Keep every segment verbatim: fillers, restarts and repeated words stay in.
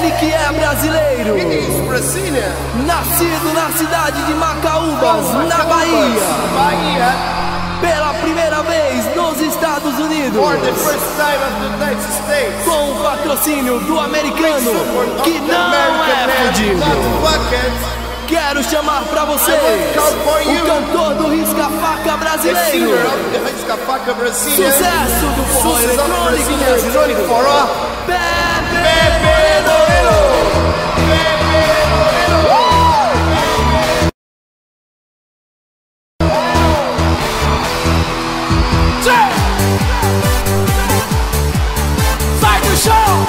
Ele que é brasileiro, nascido na cidade de Macaúbas, na Bahia, pela primeira vez nos Estados Unidos, com o patrocínio do americano, que não é fudido. Quero chamar pra vocês o cantor do Risca-Faca brasileiro, sucesso do forró eletrônico brasileiro, Pepe Loureiro. Sai do chão!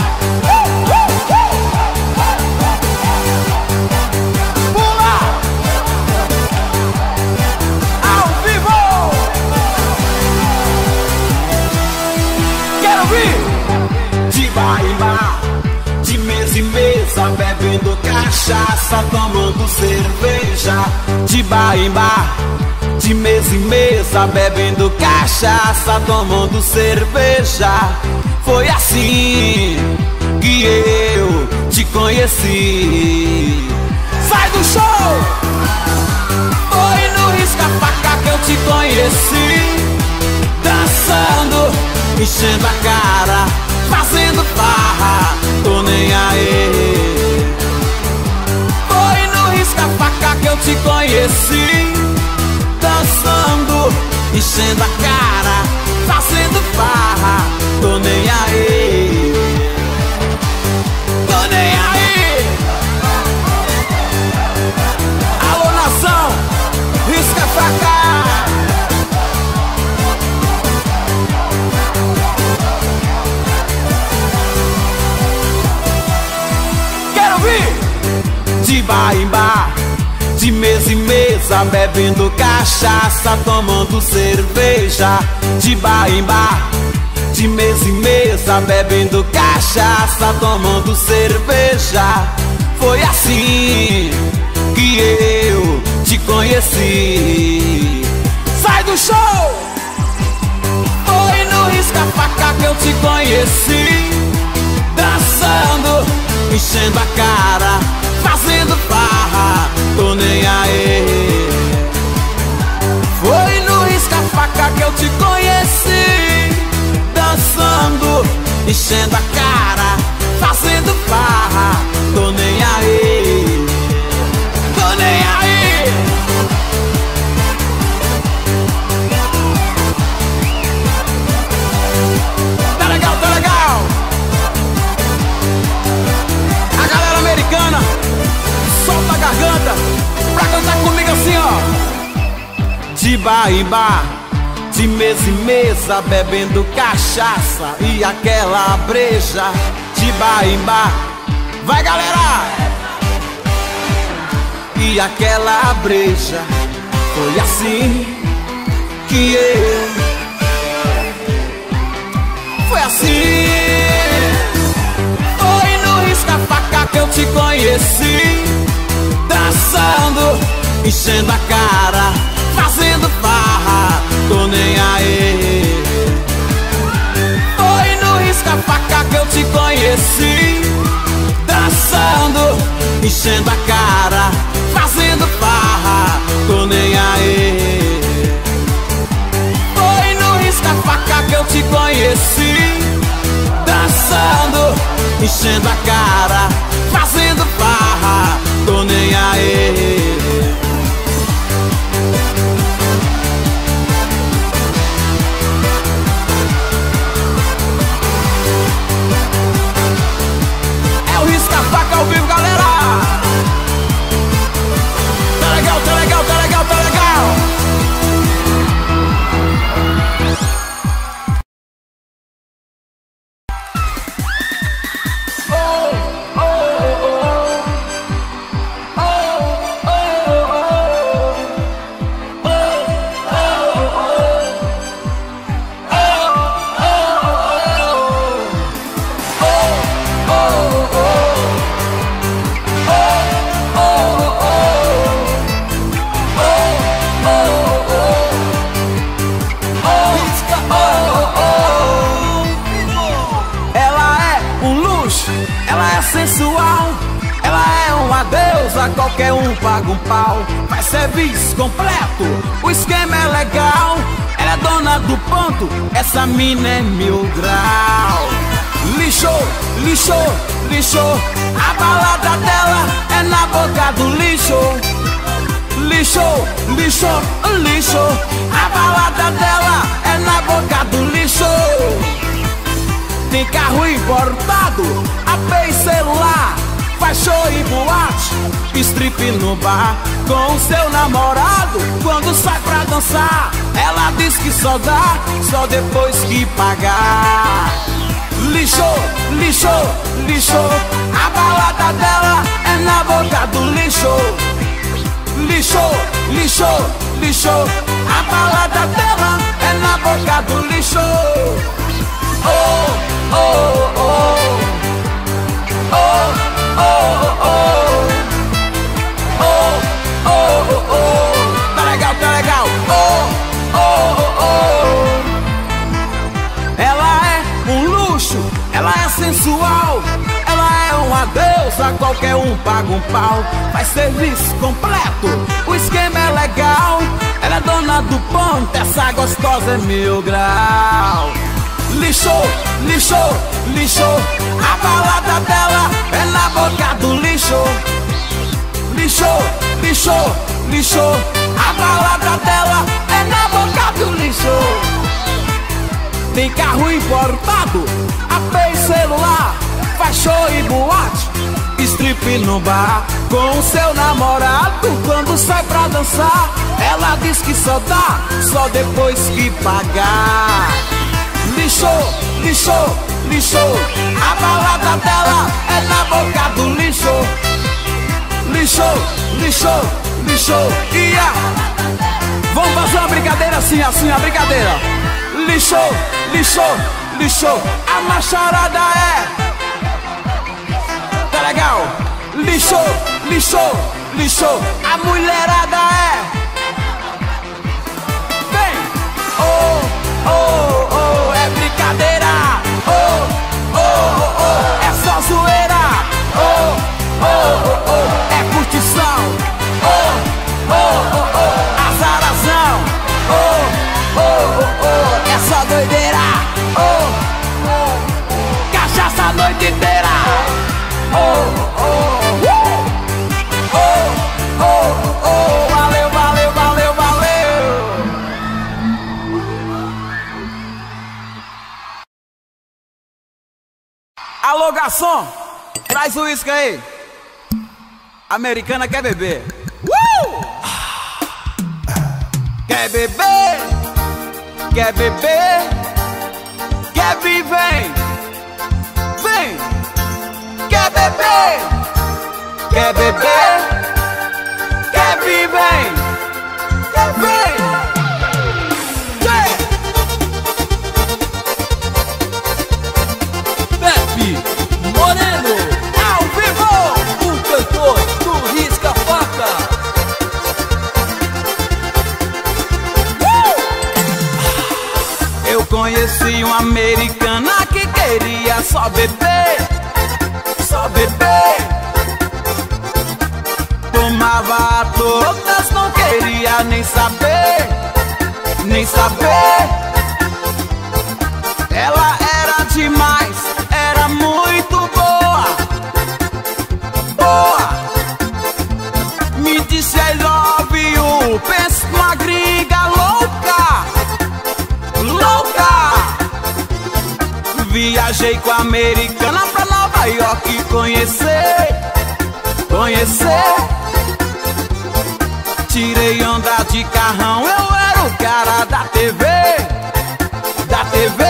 De mesa em mesa, bebendo cachaça, tomando cerveja. De bar em bar, de mesa em mesa, bebendo cachaça, tomando cerveja. Foi assim que eu te conheci. Sai do show! Foi no Risca-Faca que eu te conheci, dançando, enchendo a cara, fazendo farra, tô nem aí. Foi no Risca-Faca que eu te conheci, dançando, enchendo a cara, fazendo farra, tô nem aí. Tô nem aí. Alô nação, Risca-Faca. De bar em bar, de mesa em mesa, bebendo cachaça, tomando cerveja. De bar em bar, de mesa em mesa, bebendo cachaça, tomando cerveja. Foi assim que eu te conheci. Sai do show! Foi no Risca-Faca que eu te conheci, dançando, enchendo a cara, fazendo farra, tô nem aí. Foi no Risca-Faca que eu te conheci, dançando, enchendo a cara, fazendo farra, tô nem aí. Tô nem aí. Tá legal, tá legal. A galera americana, solta a garganta pra cantar comigo assim, ó. De bar em bar, de mesa em mesa, bebendo cachaça e aquela breja. De bar em bar, vai galera! E aquela breja. Foi assim que eu, foi assim. Foi no Risca-Faca que eu te conheci, dançando, enchendo a cara, fazendo farra, tô nem aí. Foi no Risca-Faca que eu te conheci, dançando, enchendo a cara, fazendo farra, tô nem aí. Foi no Risca-Faca que eu te conheci, dançando, enchendo a cara, fazendo farra, tô nem aí. É o Risca-Faca ao vivo, galera. Tá legal, tá legal, tá legal, tá legal. Oh, oh, oh, oh. deusa, qualquer um paga um pau. Faz serviço completo, o esquema é legal. Ela é dona do ponto, essa mina é mil grau. Lixou, lixou, lixou, a balada dela é na boca do lixo. Lixou, lixou, lixou, a balada dela é na boca do lixo. Tem carro importado, A P e celular, faz show e boate, strip no bar com o seu namorado. Quando sai pra dançar, ela diz que só dá, só depois que pagar. Lixou, lixou, lixou, a balada dela é na boca do lixo. Lixou, lixou, lixou, a balada dela é na boca do lixo. Oh, oh, oh, oh, oh, oh, oh, oh, oh, tá legal, tá legal. Oh, oh, oh. Ela é um luxo, ela é sensual, ela é uma deusa, qualquer um paga um pau. Faz serviço completo, o esquema é legal. Ela é dona do ponto, essa gostosa é mil grau. Lixou, lixou, lixou, a balada dela é na boca do lixo. Lixou, lixou, lixou, a balada dela é na boca do lixo. Tem carro importado, A P e celular, faz show e boate, strip no bar com o seu namorado. Quando sai pra dançar, ela diz que só dá, só depois que pagar. Lixou, lixou, lixou, a balada dela é na boca do lixo. Lixou, lixou, lixou, e a... Vamos fazer uma brincadeira assim, assim, a brincadeira. Lixou, lixou, lixou, a macharada é... Tá legal? Lixou, lixou, lixou, a mulherada é... Vem! Oh, oh, oh, é brincadeira. Oh, oh, oh, oh, é só zoeira. Oh, oh, oh, oh, é curtição. Oh, oh, oh, oh, azarazão. Oh, oh, oh, oh, é só doideira. Oh, oh, cachaça a noite inteira. Oh, oh, uh! Oh, oh, oh, valeu, valeu, valeu, valeu. Alô, garçom, traz o uísque aí. Americana quer beber. Uh! Quer beber, quer beber, quer vir, vem, vem. Quer beber, quer beber, quer vir, vem, vem, vem. Pepe Moreno, Ao vivo, o cantor do Risca-Faca. Eu conheci uma americana que queria só beber, só beber. Tomava todas, não queria nem saber, nem saber. Ela era demais, era muito boa, boa. Me disse I love you, penso numa gringa louca, louca. Viajei com a americana pra Nova York conhecer, conhecer. Tirei onda de carrão, eu era o cara da T V, da T V.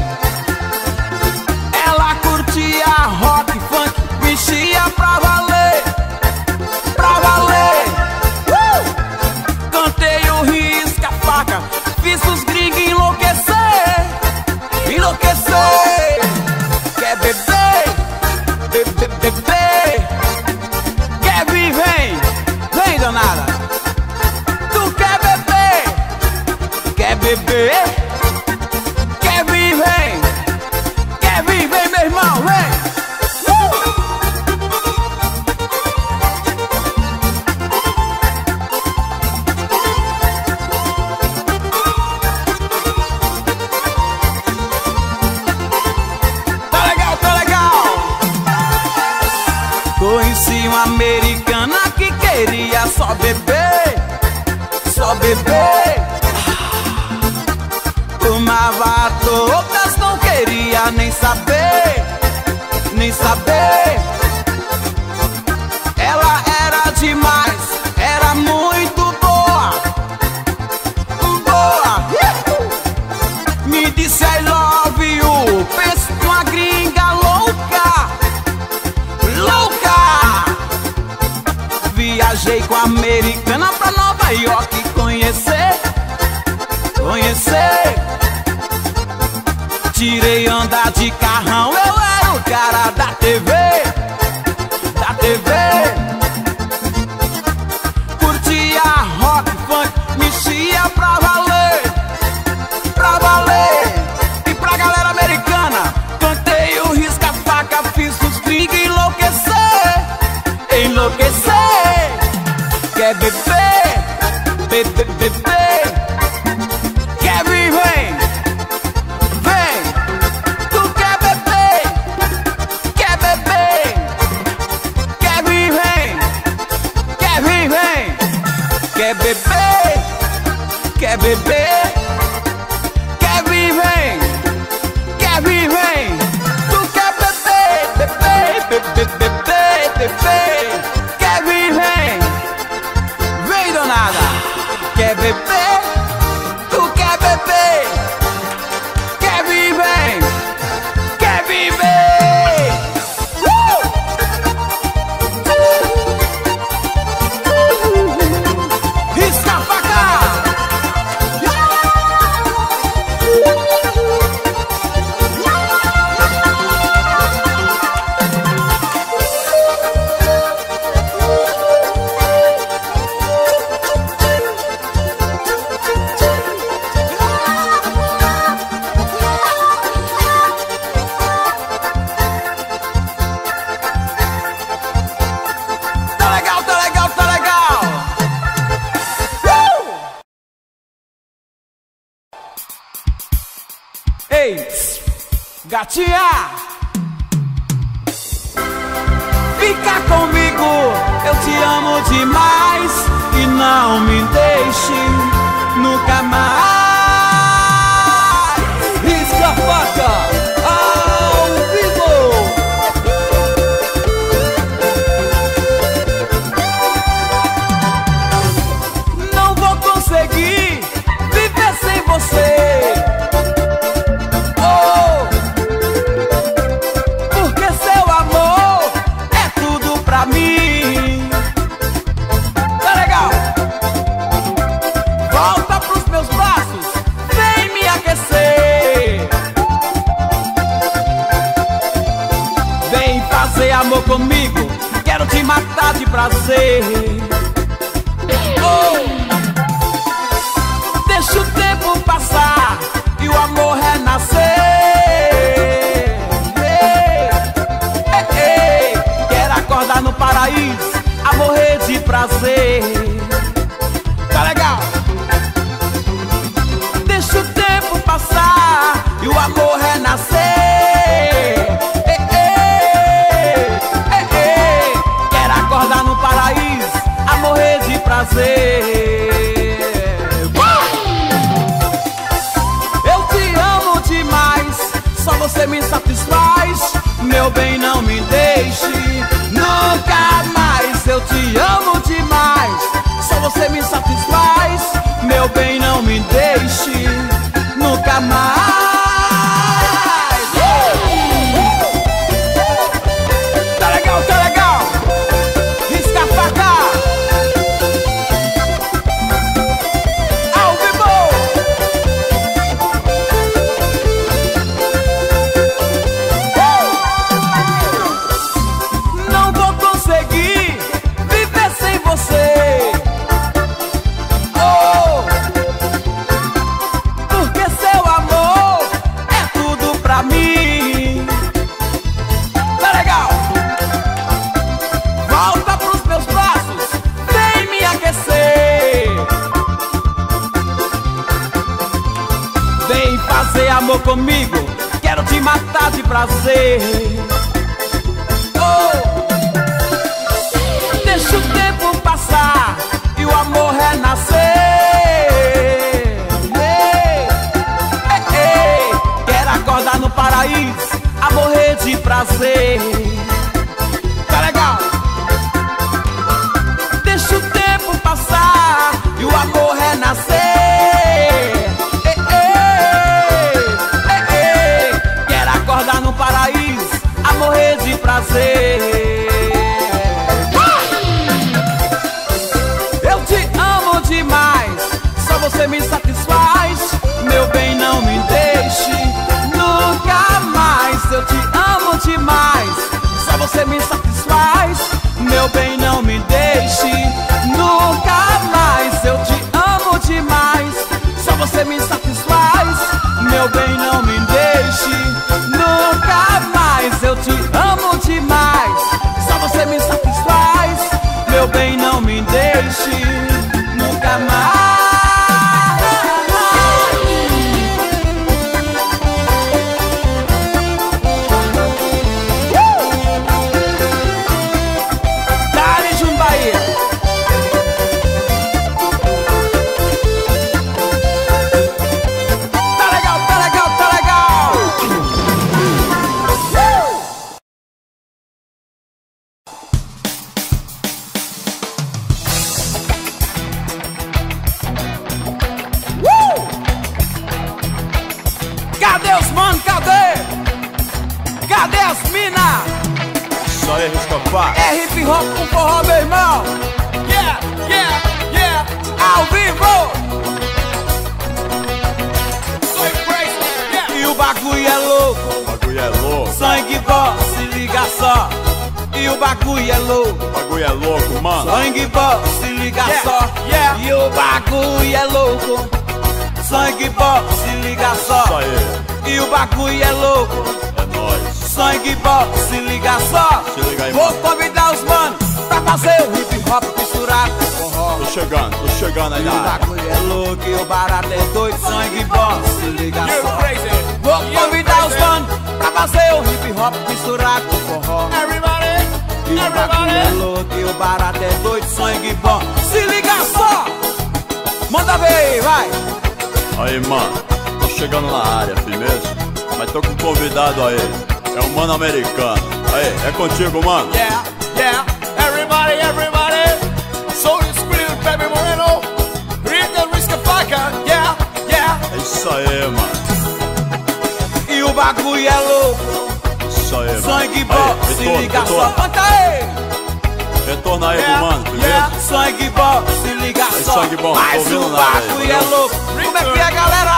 Ela curtia rock, funk, mexia pra valer, pra valer. Uh! Cantei o Risca-Faca, fiz os gringos enlouquecer, enlouquecer. Quer beber, beber, beber. Quer vir, vem, vem, danada. Tu quer beber, quer beber, quer vir, vem, quer vir, vem, meu irmão, vem. Uh! beber. Tomava todas, não queria nem saber, nem saber. Ela era demais, era muito boa, boa. Me disse I love you, penso numa gringa louca, louca. Viajei com a americana pra Nova York conhecer, conhecer. Tirei onda de carrão, eu era o cara da T V, da T V. Curtia rock, funk, mexia pra valer, pra valer. E pra galera americana, cantei o risca-faca, fiz os gringos enlouquecer, enlouquecer. Quer beber, beber, beber. Quer viver, vem. Tu quer beber, quer beber. Quer viver, quer viver. Quer beber, quer beber. Quer viver, quer viver. Tu quer beber, beber, beber, beber, beber. Quer viver, vem danada. Quer beber, tu quer beber. Quer viver, quer viver. Uh! Risca-faca. Tá legal, tá legal, tá legal. Uh! Ei, gatinha, fica comigo, eu te amo demais. E não me deixe nunca mais. Risca-faca ao vivo. Não vou conseguir viver sem você. Oh, porque seu amor é tudo pra mim. Tá legal? Volta pros meus braços, vem me aquecer. Vem fazer amor comigo, quero te matar de prazer. Oh, deixa o tempo passar e o amor renascer. Ei, ei, ei, quero acordar no paraíso a morrer de prazer. Tá legal? Deixa o tempo passar e o amor renascer. Ei, ei, ei, ei, quero acordar no paraíso a morrer de prazer. Eu te amo demais, só você me satisfaz. Meu bem, não me deixe nunca mais. Eu te amo demais, só você me satisfaz. Meu bem, não me deixe nunca mais. Tá legal, tá legal. Risca-faca ao vivo. Não vou conseguir viver sem você. Oh, porque seu amor é tudo pra mim. Tá legal? Volta pros meus braços, vem me aquecer. Vem fazer amor comigo, quero te matar de prazer. Oh, deixa o tempo passar e o amor renascer. de prazer. Tá legal? Deixa o tempo passar e o amor renascer. Ei, ei, ei, ei. Quero acordar no paraíso a morrer de prazer. Eu te amo demais, só você me satisfaz. Meu bem, não me deixe nunca mais. Eu te amo demais, só você me satisfaz. Meu bem, não me deixe nunca mais. Eu te amo demais, só você me satisfaz. Meu bem, não me deixe nunca mais. Eu te amo demais, só você me satisfaz. Meu bem, não me deixe nunca mais. Cadê os mano, cadê? Cadê as mina? Isso aí, Riscafá. É hip hop com forró, meu irmão. Yeah, yeah, yeah. Ao vivo. E o bagulho é louco. O bagulho é louco. Sangue bom, se liga só. E o bagulho é louco. O bagulho é louco, mano. Sangue bom, se liga Yeah, só. yeah. E o bagulho é louco. Sangue bom, se liga só. Isso aí. E o bagulho é louco. É nóis. Sangue bom, se liga só. Se liga aí, Vou mano. convidar os manos pra fazer o hip hop misturado com forró. Tô chegando, tô chegando aí E na o área. bagulho é louco e o barato é doido. Sangue bom, se liga só. crazy. Vou convidar os manos pra fazer o hip hop misturado com forró. Everybody, E o bagulho é louco e o barato é doido. Sangue bom, se liga só. Manda ver aí, vai. Aí, mano, tô chegando na área, firmeza. Mas tô com um convidado aí. É um mano americano. Aí, é contigo, mano. Yeah, yeah, everybody, everybody. Soul Spirit, Baby Moreno. Rita Riscafá, yeah, yeah. É isso aí, mano. E o bagulho é louco. Isso aí, mano. Sangue Aí, bom, se retorna, liga só. retorna. Canta aí. Retorna aí Yeah, pro mano, firmeza. yeah. Sangue bom, se liga Aí, só. sangue bom, não tô Mas ouvindo o nada aí, bagulho é entendeu? louco. Como é que é, galera?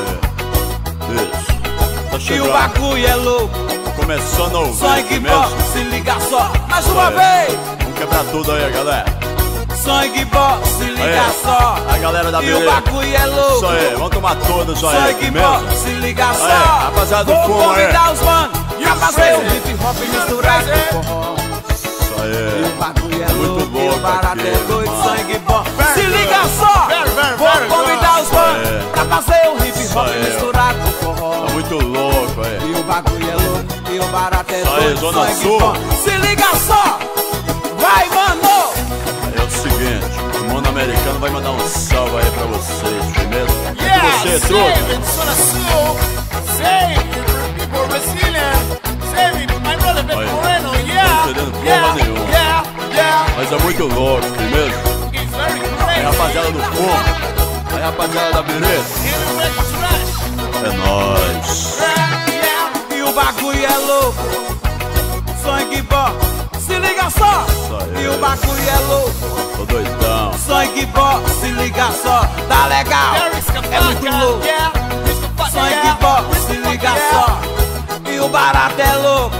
Isso aí. Isso. Tá E o chegando. bagulho é louco. Começando a ouvir, Sangue bom, firmeza. se liga só. Mais Isso uma aí. vez. Vamos quebrar tudo aí, galera. Sangue bom, se liga Aí, só. a galera da E o beleza. bagulho é louco. Isso aí, vamos tomar todos aí, Sangue bom, firmeza. se liga só. Aí, rapaziada do Vou fumo aí. convidar os manos pra fazer o hip hop misturado crazy. com forró. Isso E o aí. bagulho é Muito louco, e louco o barato aqui, é doido, mano. sangue bom. Very Se good. liga só, Very, very, vou very convidar good. os manos É. pra fazer o hip hop aí, ó. misturado com forró. Tá muito louco aí. E o bagulho é louco, e o barato é Isso aí, doido, Zona sangue Sul. bom. Se liga só, vai, mano. É o seguinte, o mundo americano vai mandar um salve aí pra vocês, firmeza? Yeah, E você, save truta? it, Zona Sul. Save it for people resilient. Save it, my brother Baby Aí, Moreno, não yeah. tô entendendo porra Yeah, nenhuma. yeah, yeah. Mas é muito louco, firmeza? It's very Aí, crazy. rapaziada do fumo. Aí, rapaziada da beleza. And the records rush. É nóis. Yeah, yeah. E o bagulho é louco, sangue bom. Se liga só, Isso aí. e o bagulho é louco. Tô doidão. Sangue bom, se liga só, tá legal, é muito louco. Sangue bom, se liga só, e o barato é louco.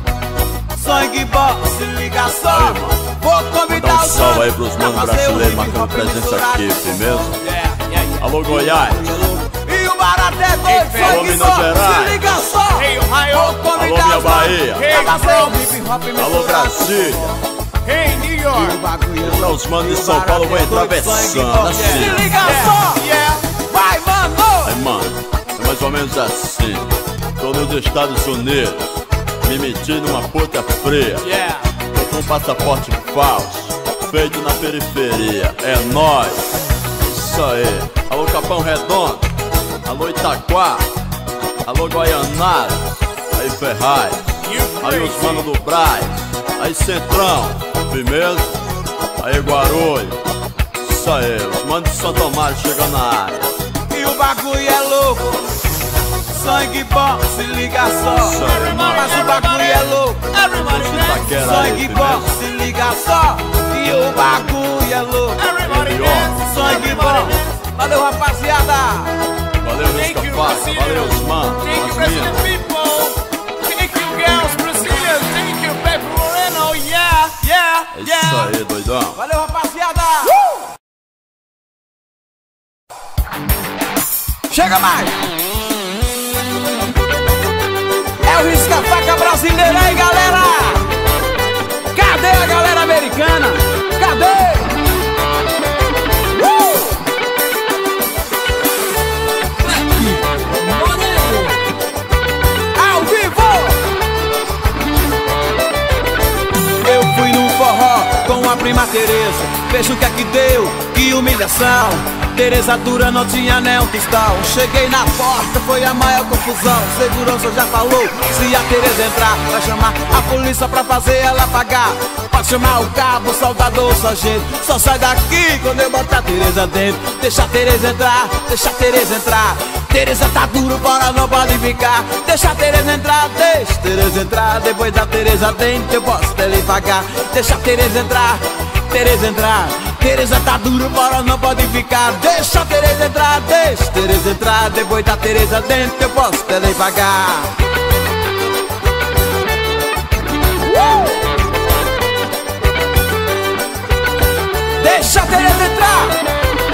Sangue bom, se liga só. Aí, mano. Vou Mandar convidar um os salve aí manos pros pra manos fazer o brasileiros hip marcando hop presença misturado. aqui, firmeza? Yeah, yeah, yeah. Alô, Goiás. E o barato é doido, Alô, sangue Minas bom, Gerais. se liga só. Hey, Ohio. Vou convidar Alô, minha os manos Bahia. pra fazer o hip hop misturado. Alô, Brasília. Hey, New E o York. bagulho é Pra louco. os manos de E o São Paulo barato vão é entrar doido, sangue versando, bom. assim. Se liga Yeah, só, yeah. vai, mano. Aí, mano, é mais ou menos assim. Tô nos Estados Unidos, me meti numa puta fria. Yeah. Tô com um passaporte falso, feito na periferia. É nóis. Isso aí. Alô, Capão Redondo. Alô, Itaquá. Alô, Guaianara. Aí, Ferraz. You Aí os manos do Braz, aí Centrão, firmeza. Aí Guarulhos, isso aí, os manos de Santo Amaro chegando na área. E o bagulho é louco, sangue bom, se liga só. Mas o bagulho é louco, sangue bom, se liga só. E o bagulho é louco, sangue bom. Valeu, rapaziada. Valeu, Risca Faca, valeu, os manos, Thank you, as Brazilian minas. people. Thank you, girls, Brazilian. Thank you, Pepe Moreno. Yeah, yeah, É isso yeah. aí, doidão. Valeu, rapaziada. Chega mais. É o Risca Faca brasileiro aí, galera. Cadê a galera americana? Cadê? Ao vivo! Eu fui num forró com a prima Tereza. Veja o que é que deu, que humilhação. Tereza dura não tinha nem um tostão. Cheguei na porta, foi a maior confusão. Segurança já falou, se a Tereza entrar, vai chamar a polícia pra fazer ela pagar. Pode chamar o cabo, o soldado ou o sargento. Só sai daqui quando eu botar a Tereza dentro. Deixa a Tereza entrar, deixa a Tereza entrar. Tereza tá duro, bora não pode ficar. Deixa a Tereza entrar, deixa a Tereza entrar. Depois da Tereza dentro eu posso dele pagar. Deixa a Tereza entrar, Tereza entrar. Tereza tá duro, bora não pode ficar. Deixa a Tereza entrar, deixa a Tereza entrar. Depois da Tereza dentro eu posso dele pagar. uh! Deixa a Tereza entrar.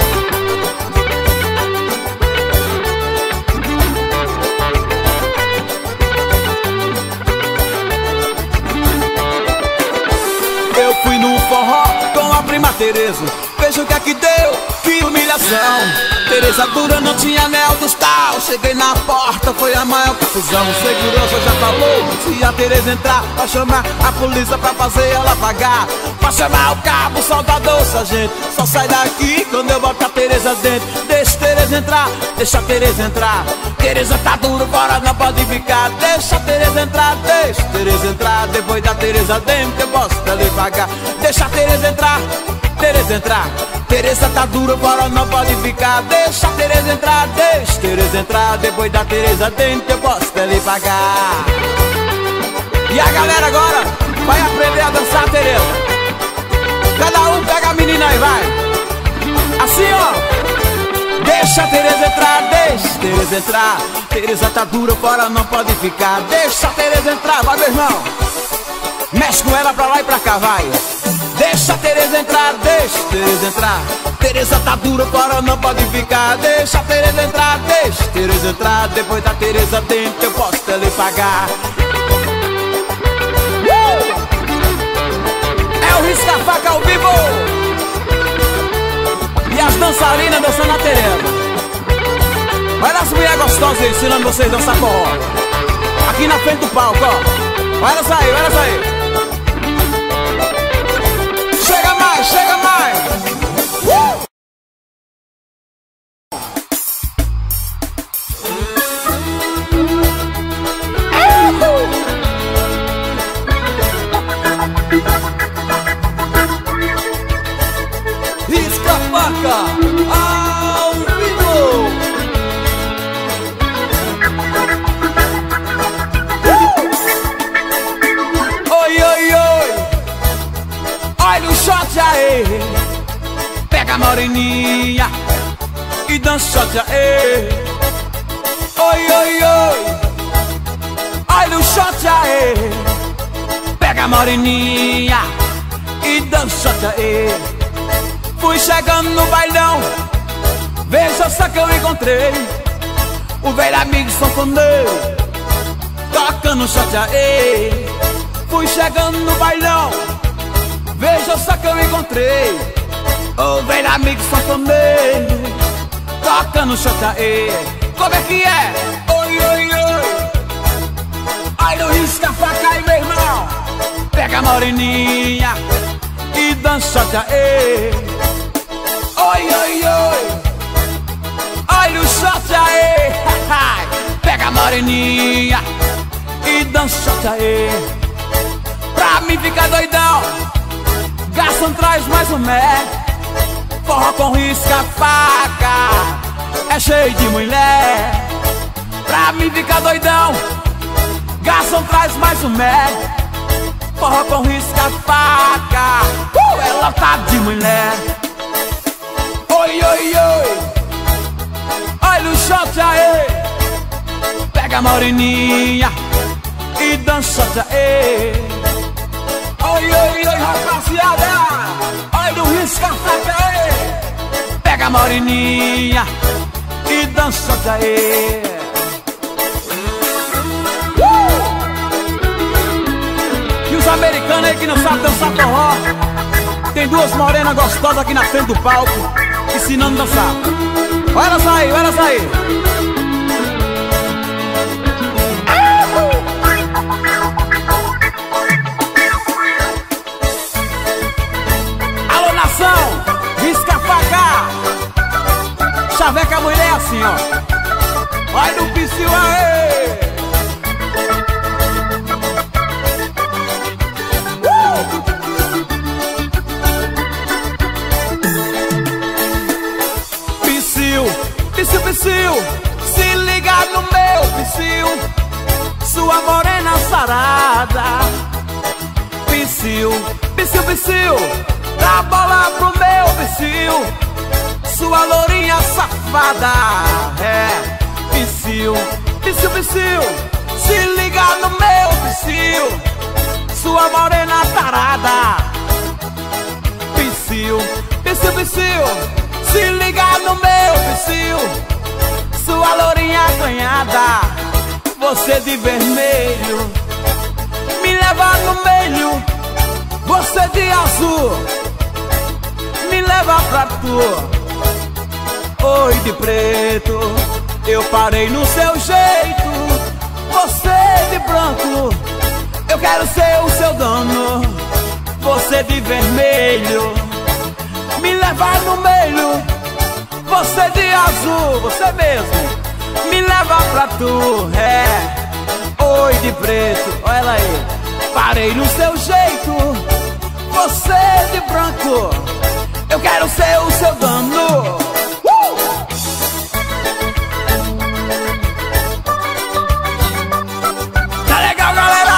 Eu fui no forró com a prima Tereza. Veja o que é que deu, que humilhação. Tereza dura não tinha anel dos tal. Cheguei na porta, foi a maior confusão. Segurança já falou, se a Tereza entrar, vai chamar a polícia pra fazer ela pagar. Vai chamar o cabo, o soldado, o sargento. Só sai daqui quando eu botar a Tereza dentro. Deixa a Tereza entrar, deixa a Tereza entrar. Tereza tá duro, bora não pode ficar. Deixa a Tereza entrar, deixa a Tereza entrar. Depois da Tereza dentro eu posso dele pagar. Deixa a Tereza entrar, Tereza entrar. Tereza tá duro, bora não pode ficar. Deixa a Tereza entrar, deixa a Tereza entrar. Depois da Tereza dentro eu posso dele pagar. E a galera agora vai aprender a dançar, Tereza. Cada um pega a menina e vai. Assim, ó. Deixa a Tereza entrar, deixa a Tereza entrar. Tereza tá dura, fora não pode ficar. Deixa a Tereza entrar, vai meu irmão. Mexe com ela pra lá e pra cá, vai. Deixa a Tereza entrar, deixa a Tereza entrar. Tereza tá dura, fora não pode ficar. Deixa a Tereza entrar, deixa a Tereza entrar. Depois da Tereza dentro eu posso lhe pagar. uh! É o Risca Faca ao vivo. E as dançarinas dançando a Tereza. Olha as mulheres gostosas ensinando vocês a dançar forró. Aqui na frente do palco, ó. Olha essa aí, olha essa aí. Chega mais, chega mais. uh! Risca Faca ao vivo. Oi, oi, oi. Olha o shot aí. Pega a moreninha e dança o shot aí. Oi, oi, oi. Olha o shot aí. Pega a moreninha e dança o shot aí. Fui chegando no bailão, veja só que eu encontrei o velho amigo sanfoneiro tocando shot aí. Fui chegando no bailão, veja só que eu encontrei o velho amigo sanfoneiro tocando shot aí. Como é que é? Oi, oi, oi. Olha o Risca Faca aí, meu irmão. Pega a moreninha e dança shot aí. Oi, oi, oi. Olha o shot aí. Pega a moreninha e dança shot aí. mim ficar doidão, garçom traz mais um mé. Forró com risca-faca é cheio de mulher. Pra mim ficar doidão, garçom traz mais um mé. Forró com risca-faca uh, é lotado de mulher. Oi, oi, oi, olha o shot aí. Pega a moreninha e dança aí. Oi, oi, oi, rapaziada, olha o risca-faca aí. Pega a moreninha e dança aí. Uh! E os americanos aí que não sabem dançar forró, tem duas morenas gostosas aqui na frente do palco ensinando a dançar. Olha elas aí, olha elas aí. Alô, nação, risca-faca, chaveca a mulher assim, ó. Olha o Psyu aí. Psyu, Psyu, se liga no meu Psyu, sua morena sarada. Psyu, Psyu, Psyu, dá bola pro meu Psyu, sua lourinha safada. É, Psyu, Psyu, Psyu, se liga no meu Psyu, sua morena tarada. Psyu, Psyu, Psyu, se liga no meu Psyu, sua lourinha ganhada. Você de vermelho me leva no meio, você de azul me leva pra tu. Oi, de preto, eu parei no seu jeito. Você de branco, eu quero ser o seu dono. Você de vermelho me leva no meio, você de azul, você mesmo me leva pra tu. É, oi, de preto, olha ela aí. Parei no seu jeito, você de branco, eu quero ser o seu dono. uh! Tá legal, galera?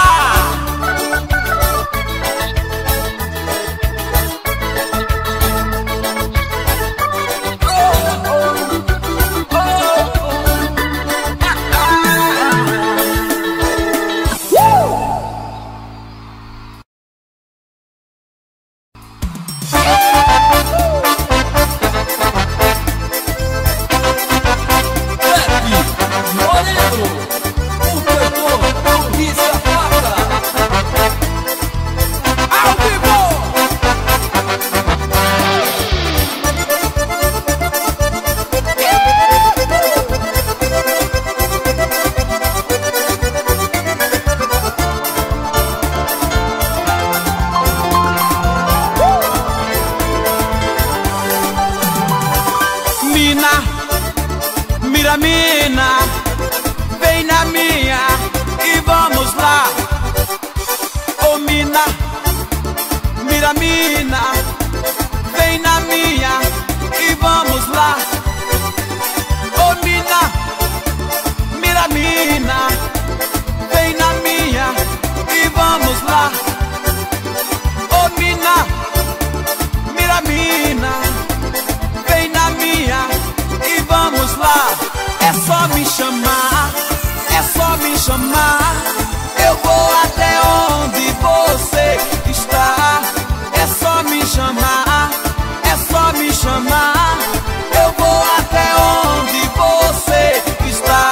Mira, mina, vem na minha e vamos lá. Ô, mina, mira, mina, vem na minha e vamos lá. Ô, mina, mira, mina, vem na minha e vamos lá. Ô, mina, mira, mina, vem na minha e vamos lá. É só me chamar, é só me chamar, eu vou até onde você está. É só me chamar, é só me chamar, eu vou até onde você está.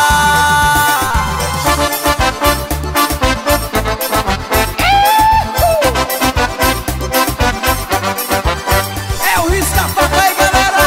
É o risca-faca aí, galera.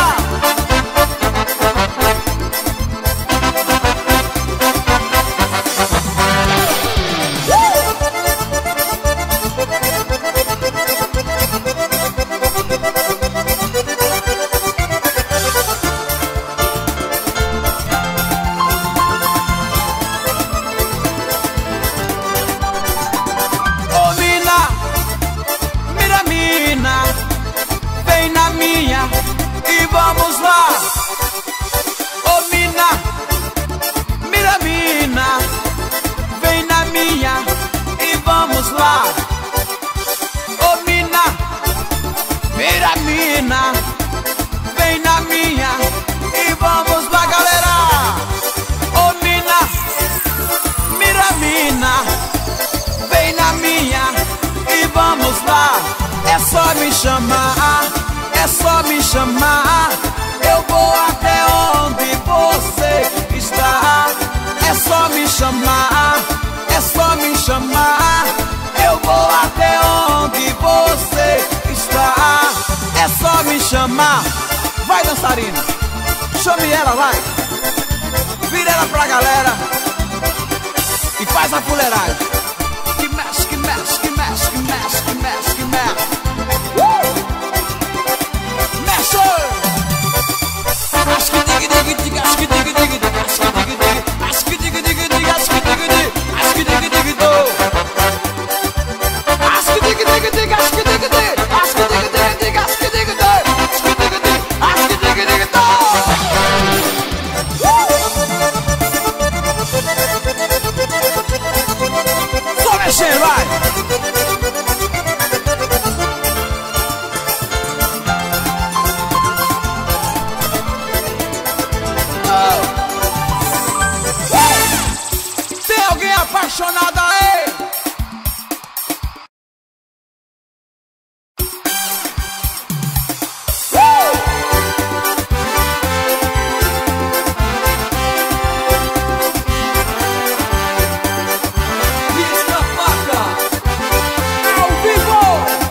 mina, vem na minha e vamos lá, galera. Ô mina, mira mina, vem na minha e vamos lá. É só me chamar, é só me chamar, eu vou até onde você está. É só me chamar, é só me chamar, eu vou até onde você está. É só me chamar. Vai, dançarina, chame ela, vai. Vira ela pra galera e faz a fuleiragem. Que mexe, que mexe, que mexe, que mexe, que mexe, que mexe. Uh! Mexe! Acho que diga, diga, diga, acho que diga, diga, diga, acho que diga, diga, acho que diga, diga, diga, acho que diga, diga, acho que diga, diga, do. Acho que diga, diga, diga, acho que diga, diga, acho que diga, diga, diga, acho que diga, diga, acho que diga, diga, acho que diga, diga, do. Só mexendo, vai. Tem alguém apaixonado aí? Risca-faca ao vivo.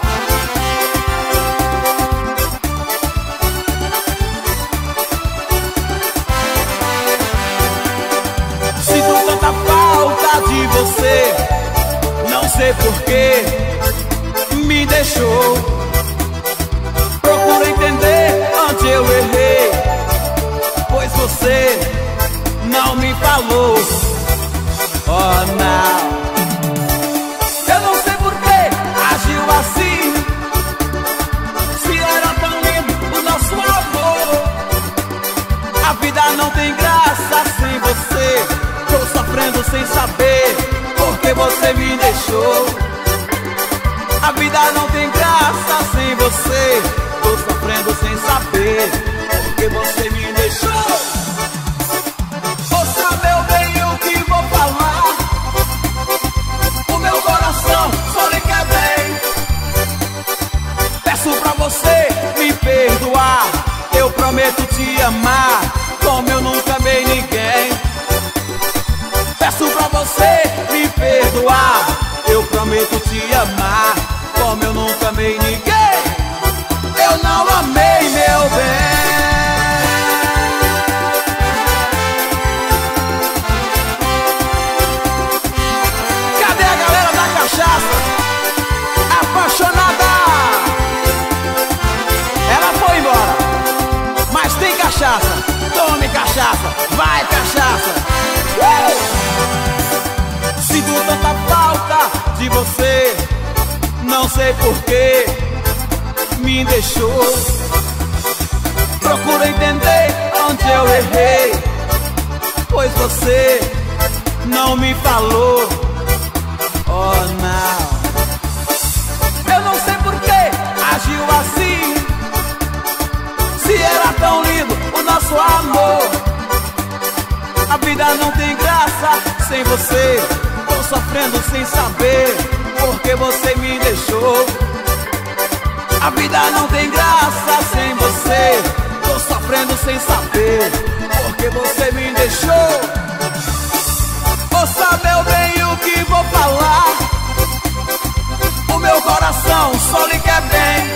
Sinto tanta falta de você, não sei porquê me deixou. Procuro entender onde eu errei, pois você não me falou. Oh não, eu não sei porquê agiu assim, se era tão lindo o nosso amor. A vida não tem graça sem você, tô sofrendo sem saber porque você me deixou. A vida não tem graça sem você, tô sofrendo sem saber porque você me deixou. Ouça meu bem o que vou falar, o meu coração só lhe quer bem. Peço pra você me perdoar, eu prometo te amar como eu nunca amei ninguém. Peço pra você me perdoar, eu prometo te amar como eu nunca amei ninguém. Eu não amei, meu bem. Cadê a galera da cachaça? Apaixonada. Ela foi embora, mas tem cachaça. Tome cachaça, vai cachaça. Uh! Sinto tanta falta de você, não sei porquê me deixou. Procuro entender onde eu errei, pois você não me falou. Oh não, eu não sei porquê agiu assim, se era tão lindo o nosso amor. A vida não tem graça sem você, tô sofrendo sem saber porque você me deixou. A vida não tem graça sem você, tô sofrendo sem saber porque você me deixou. Ouça meu bem o que vou falar, o meu coração só lhe quer bem.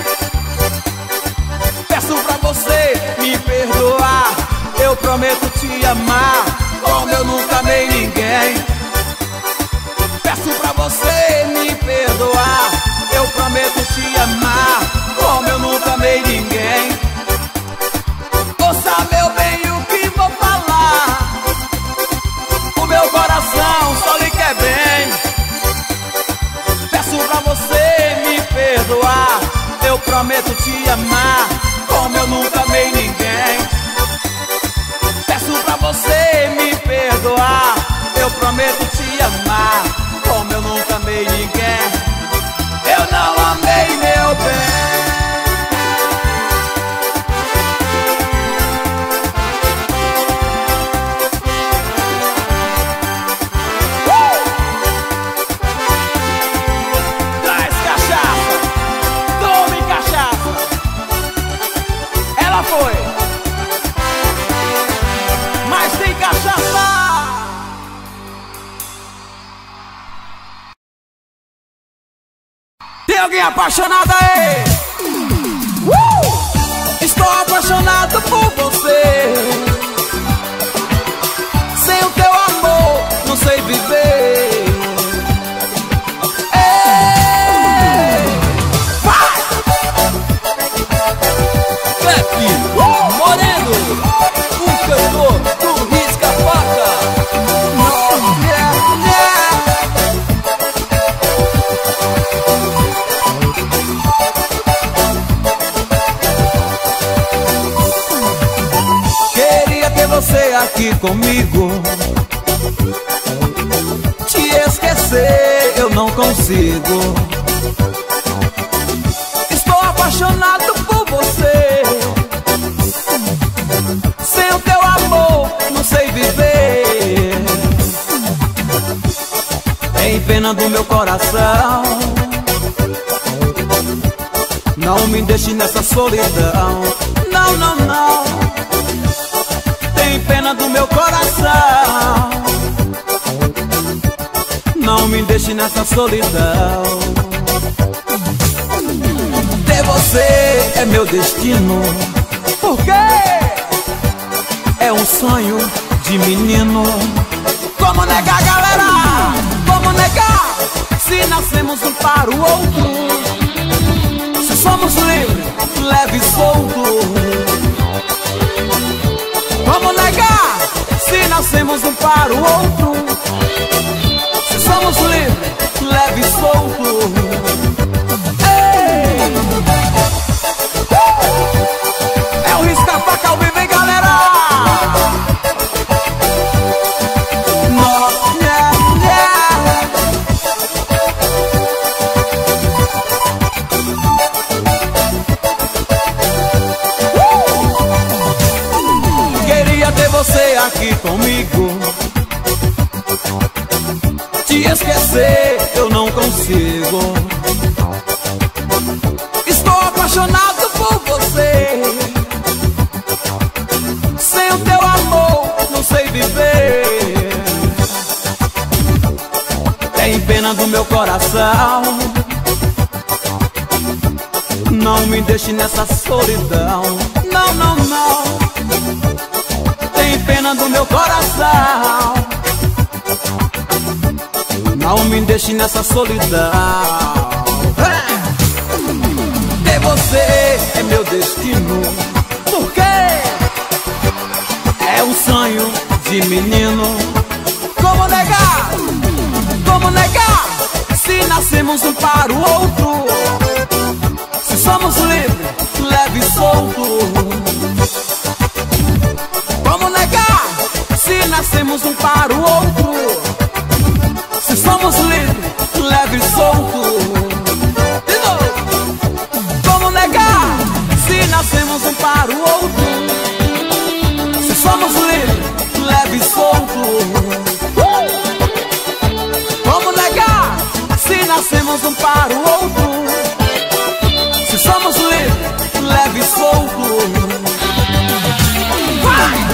Peço pra você me perdoar, eu prometo te amar como eu nunca amei ninguém. Peço pra você me perdoar, eu prometo te amar como eu nunca amei ninguém. Ouça meu bem o que vou falar, o meu coração só lhe quer bem. Peço pra você me perdoar, eu prometo te amar como eu nunca amei ninguém. Peço pra você me perdoar, eu prometo te amar como eu nunca amei ninguém. Eu não amei, meu bem. alguém apaixonado aí? Uh! Estou apaixonado por você. Sem o teu amor não sei viver. Ei! Vai! Pepe Moreno, o cantor do Risca-Faca. Queria ter você aqui comigo. Te esquecer eu não consigo. Estou apaixonado por você. Sem o teu amor não sei viver. Tem pena do meu coração. Não me deixe nessa solidão. Não, não, não. Tem pena do meu coração. Não me deixe nessa solidão. Ter você é meu destino. Por quê? É um sonho de menino. Como negar, galera? Como negar? Se nascemos um para o outro. Se somos livres, leve e solto. Como negar? Se nascemos um para o outro. Se somos livres, leve e solto. Ei! Uh! É o Risca-Faca ao vivo, hein, galera? No, yeah, yeah. Uh! Queria ter você aqui comigo. Te esquecer eu não consigo. Estou apaixonado por você. Sem o teu amor não sei viver. Tem pena do meu coração. Não me deixe nessa solidão. Não, não, não. Tem pena do meu coração. Não me deixe nessa solidão. Ter você é meu destino. Por quê? É um sonho de menino. Como negar? Como negar? Se nascemos um para o outro. Se somos livres, leve e solto. Como negar? Se nascemos um para o outro. Se somos livres, leve e solto. De novo. Como negar? Se nascemos um para o outro. Se somos livres, leve e solto. uh! Como negar? Se nascemos um para o outro. Se somos livres, leve e solto. Vai!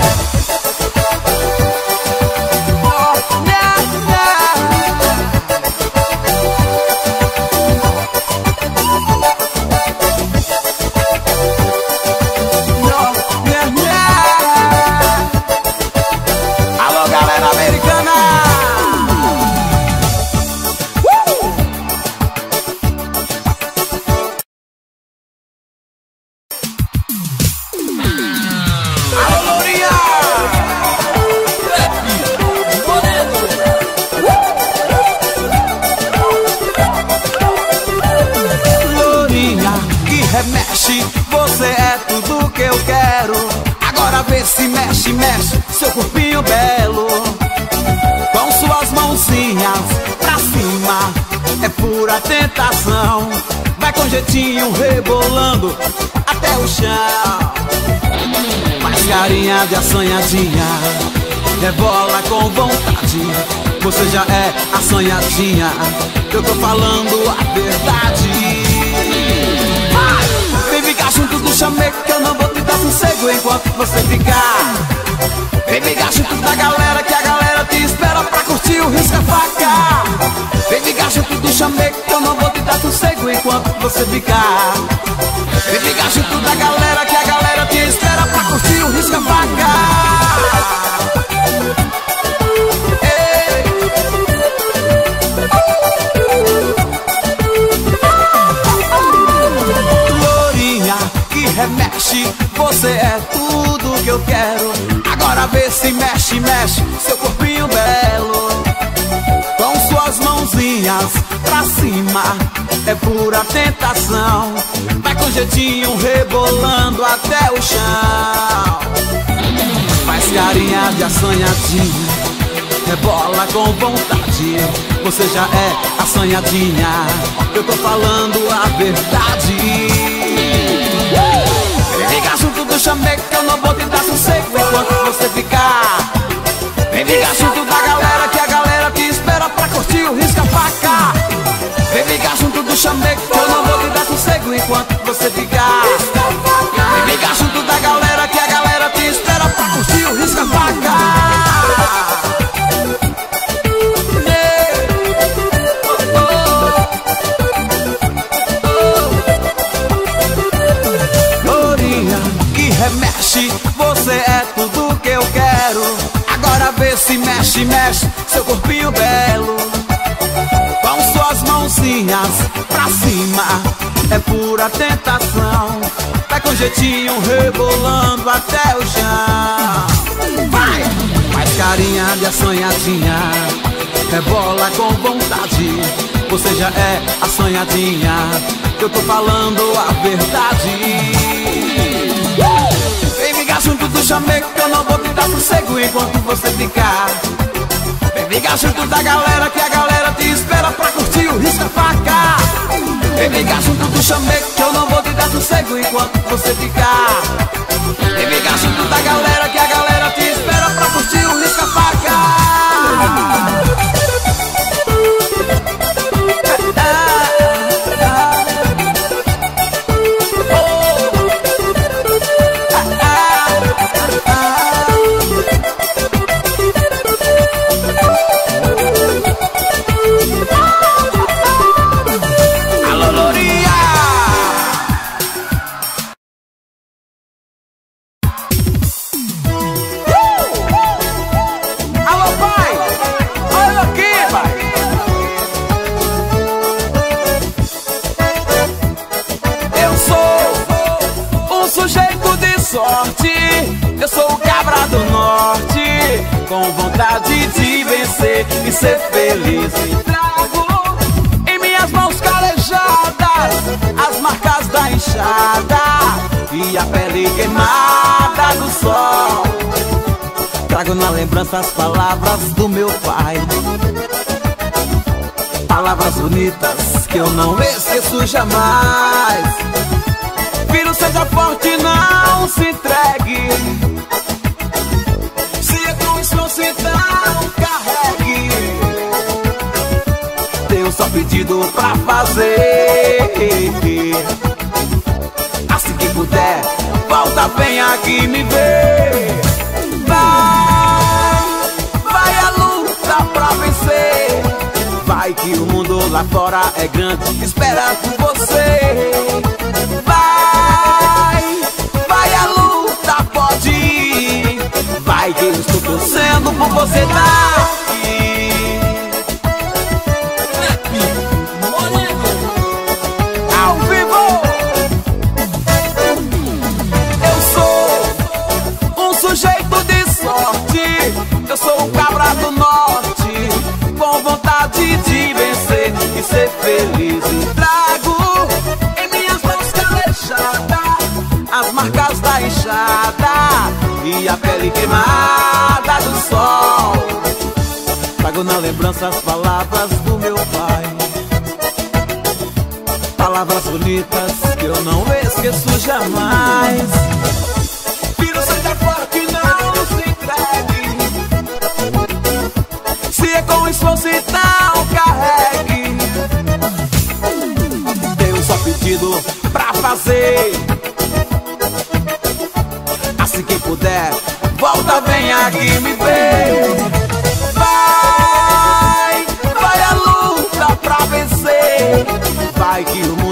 Remexe, você é tudo que eu quero. Agora vê se mexe, mexe, seu corpinho belo. Com suas mãozinhas pra cima, é pura tentação. Vai com jeitinho rebolando até o chão. Faz carinha de assanhadinha, rebola com vontade. Você já é assanhadinha, eu tô falando a verdade. Vem ficar junto do chamego que eu não vou te dar sossego enquanto você ficar. Vem ficar junto da galera que a galera te espera pra curtir o Risca-Faca. Vem ficar junto do chamego que eu não vou te dar sossego enquanto você ficar. Vem ficar junto da galera, que a galera te espera pra curtir o risca-faca. Lourinha que remexe, você é tudo que eu quero. Agora vê se mexe, mexe, seu corpinho belo. Com suas mãozinhas pra cima, é pura tentação. Vai com jeitinho rebolando até o chão. Faz carinha de assanhadinha, rebola com vontade. Você já é assanhadinha, eu tô falando a verdade. Vem cá junto do chameco que eu não vou te dar sossego enquanto você ficar. Vem ficar junto da galera, que a galera te espera pra curtir o risca-faca. Vem ficar junto do chameco que eu não vou te dar sossego enquanto você ficar. Vem ficar junto da galera, que a galera te espera pra curtir o risca-faca. Lourinha que remexe, você é tudo que eu quero. Agora vê se mexe, mexe, seu corpinho belo. Com suas mãozinhas pra cima, é pura tentação. Vai com jeitinho rebolando até o chão. Vai! Faz carinha de assanhadinha, rebola com vontade. Você já é assanhadinha, eu tô falando a verdade. Vem ficar junto do chameco que eu não vou te dar sossego enquanto você ficar. Vem ficar junto da galera, que a galera te espera pra curtir o risca-faca. Vem ficar junto do chameco que eu não vou te dar sossego enquanto você ficar. Vem ficar junto da galera, que a galera te espera pra curtir o risca-faca. Eu sou o cabra do norte, com vontade de vencer e ser feliz. Trago em minhas mãos calejadas as marcas da enxada e a pele queimada do sol. Trago na lembrança as palavras do meu pai, palavras bonitas que eu não esqueço jamais. Filho, seja forte, não se entregue. Se é com esforço, então carregue. Tenho só pedido pra fazer. Assim que puder, volta, vem aqui me ver. Vai, vai a luta pra vencer. Vai que o mundo lá fora é grande, espera por você. Vai, vai a luta, pode ir. Vai que eu estou torcendo por você tá aqui. Ao vivo. Eu sou um sujeito de sorte. Eu sou o cabra do norte, com vontade de vencer e ser feliz. E trago em minhas mãos calejadas as marcas da enxada e a pele queimada do sol. Trago na lembrança as palavras do meu pai, palavras bonitas que eu não esqueço jamais. Filho, seja forte, não se entregue. Se é com esforço, então carregue. Tenho só pedido pra fazer. Assim que puder, volta, vem aqui me ver. Vai, vai a luta pra vencer. Vai que o mundo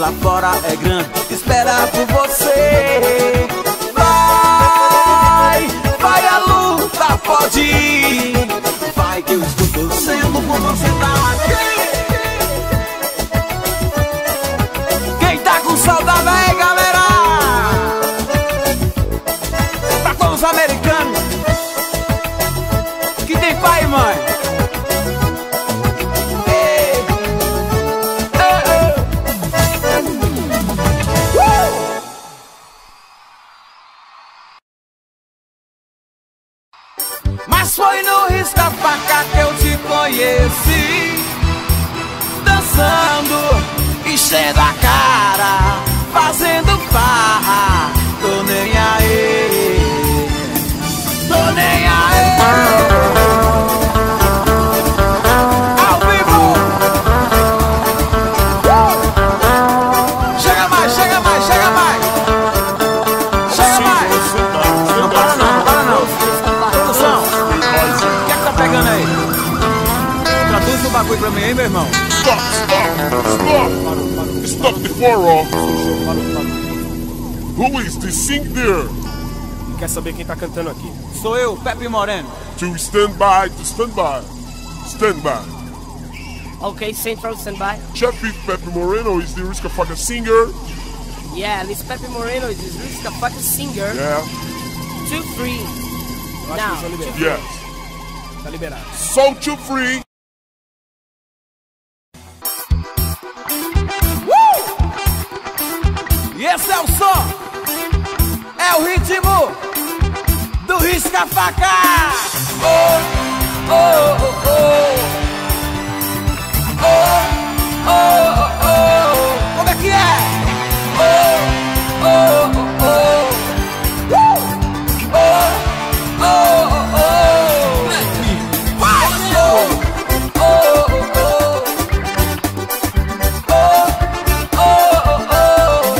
lá fora é grande, espera por você. Vai, vai a luta, pode ir. Vai que eu estou torcendo por você tá aqui. Quem tá com saudade aí, galera? Pra todos os americanos que tem pai e mãe. Mas foi no risca-faca que eu te conheci, dançando, enchendo a cara, fazendo farra. Tô nem aí, tô nem aí. Ao vivo. uh! Chega mais, chega mais, chega mais. Chega mais. Não para não, não para não. Produção, o que é que tá pegando aí? Traduz o bagulho pra mim, hein, meu irmão? Stop, stop, stop. Stop the furrow. Who is the sing there? Quer saber quem tá cantando aqui? Sou eu, Pepe Moreno. To stand by, to stand by. Stand by. Okay, Central, stand by. Check if Pepe Moreno is the Risca-Faca singer. Yeah, this Pepe Moreno is this Risca-Faca singer. Yeah. Two, three. Eu acho que eles são liberados. Yes. Tá liberado. So to free. E esse é o som, é o ritmo do Risca-Faca. Oh, oh, oh, oh. Oh, oh, oh, oh. Como é que é? Oh, oh, oh, oh. Uh! Oh, oh, oh, oh. Vai! Oh, oh, oh, oh. Oh, oh, oh, oh.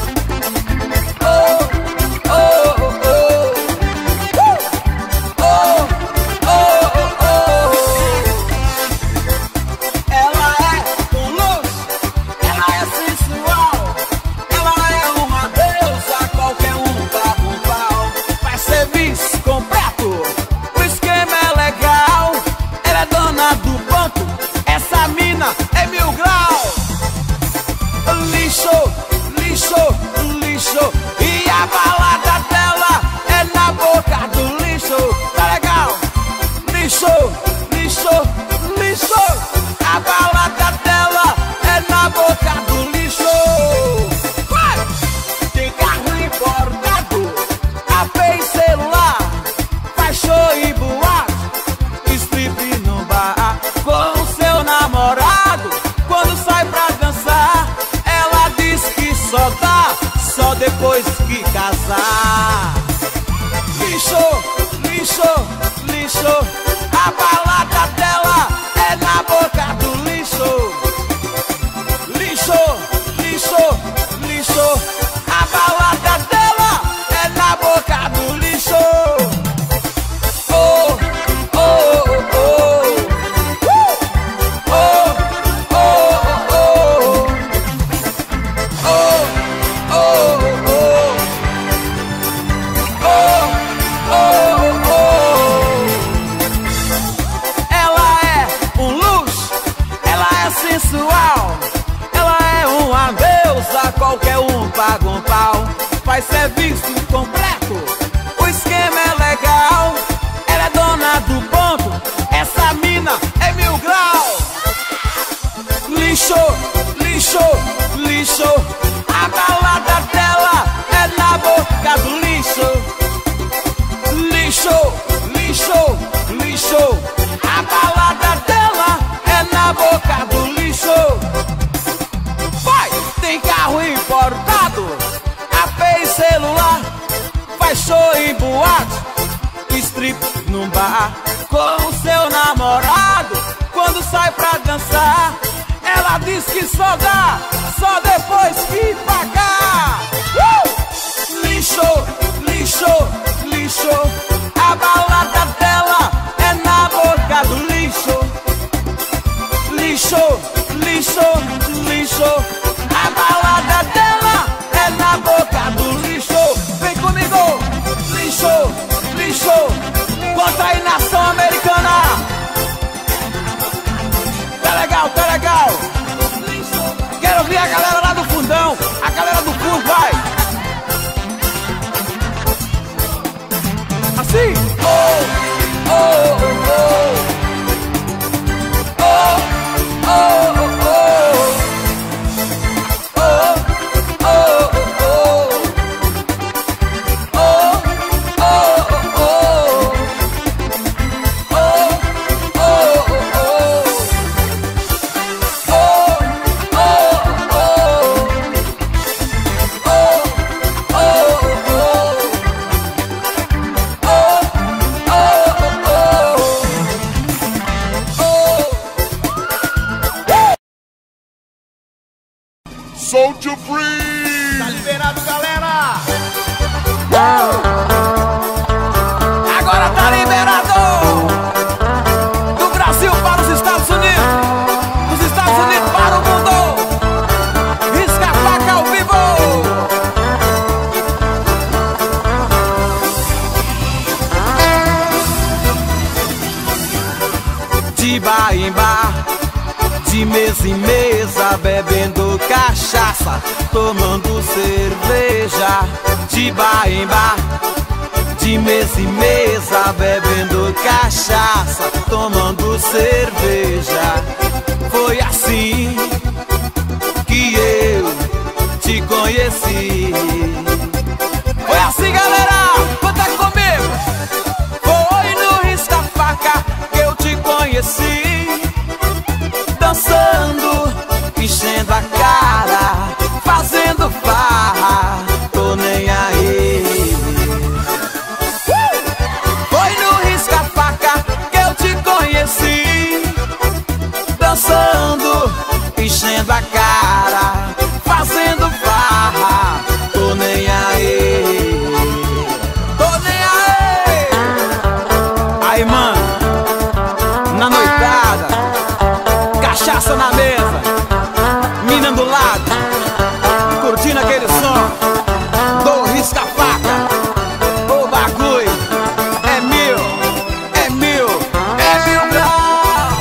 É mil grau, lixo, lixo, lixo. E a balada dela é na boca do lixo. Tá legal? Lixo, lixo, lixo. A balada dela é na boca do lixo. Vai! Tem carro importado, A P e celular, faz show e boate, strip no bar com o seu namorado. Quando sai pra dançar, ela diz que só dá, só depois que casar. Lixo, lixo, lixo. A balada dela é na boca do lixo. Lixo, lixo, lixo. A balada dela é na boca do lixo. Oh, oh, oh, oh. Qualquer um paga um pau, faz serviço completo, o esquema é legal. Ela é dona do ponto, essa mina é mil grau. Lixo, lixo, lixo. A balada dela é na boca do lixo. Lixo, lixo, lixo. A balada dela é na boca do lixo. Vai! Tem carro importado, A P e celular, faz show em boate, strip num bar com o seu namorado. Quando sai pra dançar, ela diz que só dá, só depois que pagar. Uh! Lixo, lixo, lixo. A balada dela é na boca do lixo. Lixo, lixo, lixo. A balada Soldier Free! Tá liberado, galera! Agora tá liberado! Do Brasil para os Estados Unidos, dos Estados Unidos para o mundo! Risca a faca ao vivo! De bar em bar, de mesa em mesa, bebendo cachaça, tomando cerveja. De bar em bar, de mesa em mesa, bebendo cachaça, tomando cerveja. Foi assim que eu te conheci. Foi assim, galera, canta comigo. Foi no risca-faca que eu te conheci, dançando, enchendo a cara, fazendo farra, tô nem aí. Foi no risca-faca que eu te conheci, dançando, enchendo a cara, fazendo farra, tô nem aí. Tô nem aí. Aí, mano, na noitada, cachaça na mesa, mina do lado, curtindo aquele som do risca-faca. O bagulho é mil, é mil, é mil graus.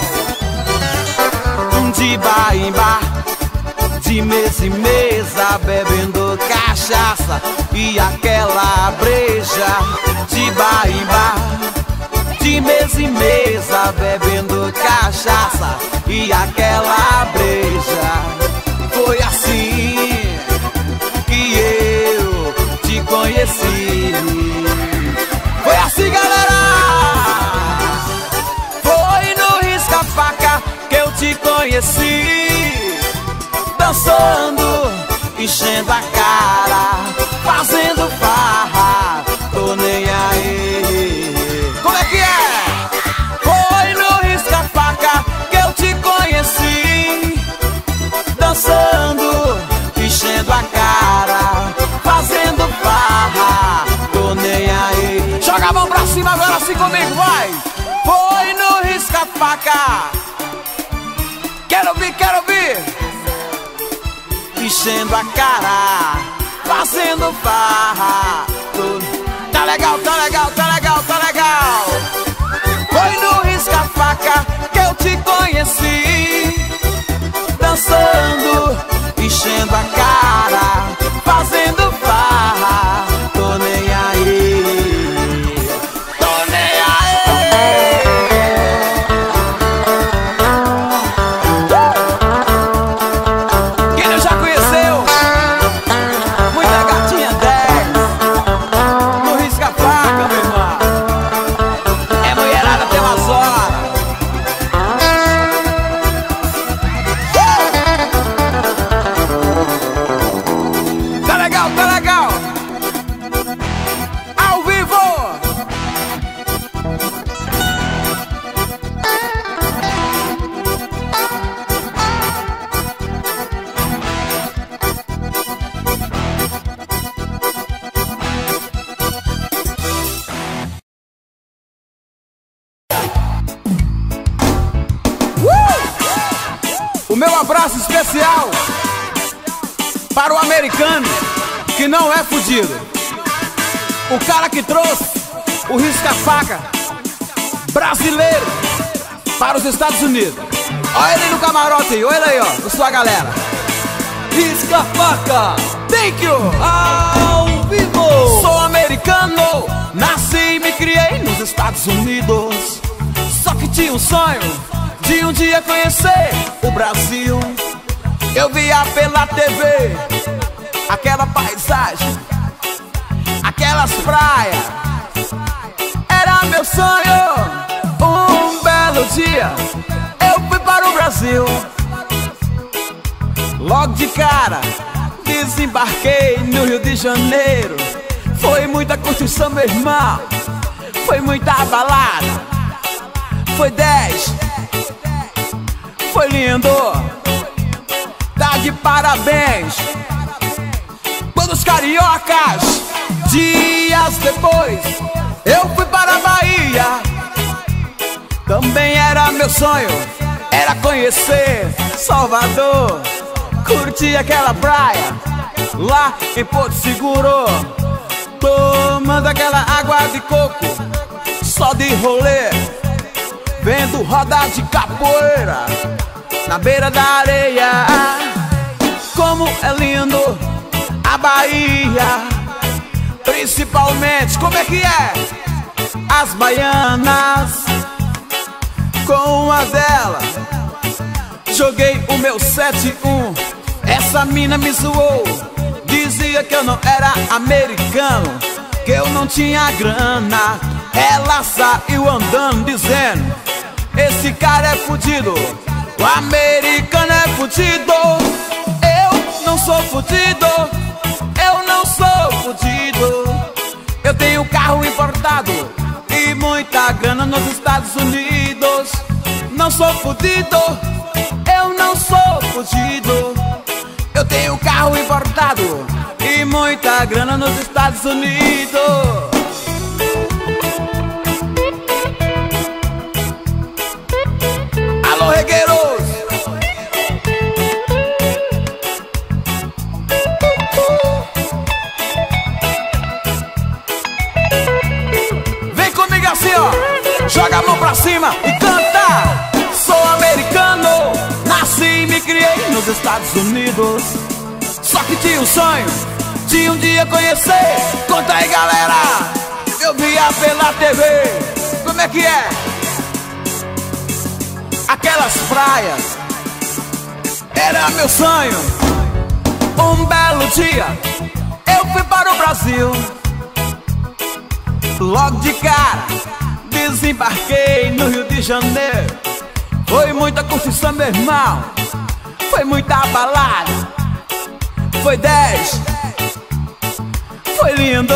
De bar em bar, de mesa em mesa, bebendo cachaça e aquela breja. De bar em bar, de mesa em mesa, bebendo cachaça e aquela breja. Foi assim que eu te conheci. Foi assim, galera. Foi no risca-faca que eu te conheci, dançando, enchendo a cara, fazendo farra, tô nem aí. Como é que é? Foi no risca-faca que eu te conheci, dançando, enchendo a cara, fazendo farra, tô nem aí. Joga a mão pra cima agora assim comigo, vai! Foi no risca-faca, quero ouvir, quero ouvir. Enchendo a cara, fazendo farra, tô... Tá legal, tá legal, tá legal, tá legal. Foi no risca-faca que eu te conheci, dançando, enchendo a cara, fazendo farra, tô nem aí, tô nem aí. Quem não já conheceu? Muita gatinha dez no risca-faca, meu irmão. É mulherada até umas horas. Tá legal, tá legal. Ao vivo. O meu abraço especial para o americano que não é fudido, o cara que trouxe o risca-faca brasileiro para os Estados Unidos. Olha ele no camarote aí, olha aí, ó, com sua galera. Risca-faca, Thank you! ao vivo. Sou americano, nasci e me criei nos Estados Unidos. Só que tinha um sonho de um dia conhecer o Brasil. Eu via pela T V aquela paisagem, aquelas praias. Era meu sonho. Um belo dia eu fui para o Brasil. Logo de cara desembarquei no Rio de Janeiro. Foi muita curtição, meu irmão, foi muita balada. Foi dez, foi lindo. tá de parabéns. Todos cariocas. Dias depois eu fui para a Bahia. Também era meu sonho, era conhecer Salvador, curtir aquela praia lá em Porto Seguro, tomando aquela água de coco, só de rolê, vendo roda de capoeira na beira da areia. Como é lindo a Bahia, principalmente, como é que é? As baianas. Com uma delas joguei o meu sete um. Essa mina me zoou, dizia que eu não era americano, que eu não tinha grana. Ela saiu andando dizendo: esse cara é fudido, o americano é fudido. Eu não sou fudido, eu não sou fudido. Eu tenho carro importado e muita grana nos Estados Unidos. Não sou fudido, eu não sou fudido. Eu tenho carro importado e muita grana nos Estados Unidos. Alô, regueiros! Vem comigo assim, ó. Joga a mão pra cima e canta. Sou americano, nasci e me criei nos Estados Unidos. Só que tinha um sonho de um dia conhecer. Conta aí, galera, eu via pela T V. Como é que é? Aquelas praias, era meu sonho. Um belo dia eu fui para o Brasil. Logo de cara desembarquei no Rio de Janeiro. Foi muita curtição, meu irmão, foi muita balada. Foi dez, foi lindo,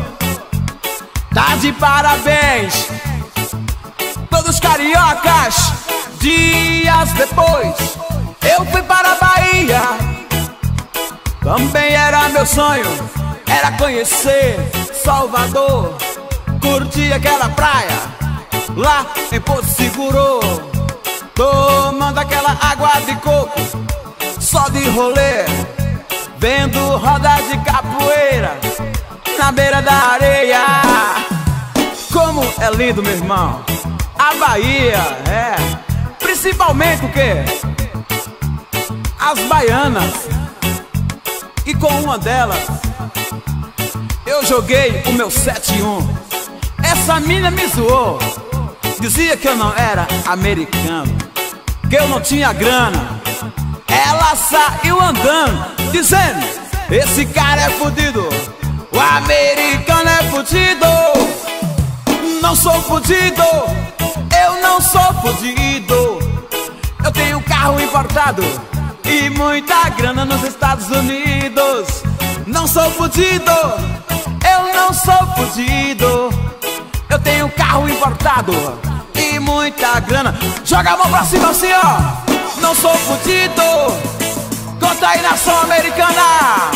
tá de parabéns. Todos cariocas. Dias depois eu fui para a Bahia. Também era meu sonho, era conhecer Salvador, curtir aquela praia lá em Porto Seguro, tomando aquela água de coco, só de rolê, vendo roda de capoeira na beira da areia. Como é lindo, meu irmão, a Bahia, é. Principalmente o quê? As baianas. E com uma delas eu joguei o meu sete um. Essa mina me zoou, dizia que eu não era americano, que eu não tinha grana. Ela saiu andando dizendo: esse cara é fudido, o americano é fudido. Não sou fudido, eu não sou fudido. Eu tenho carro importado e muita grana nos Estados Unidos. Não sou fudido, eu não sou fudido. Eu tenho carro importado e muita grana. Joga a mão pra cima assim, ó. Não sou fudido. Conta aí, nação americana.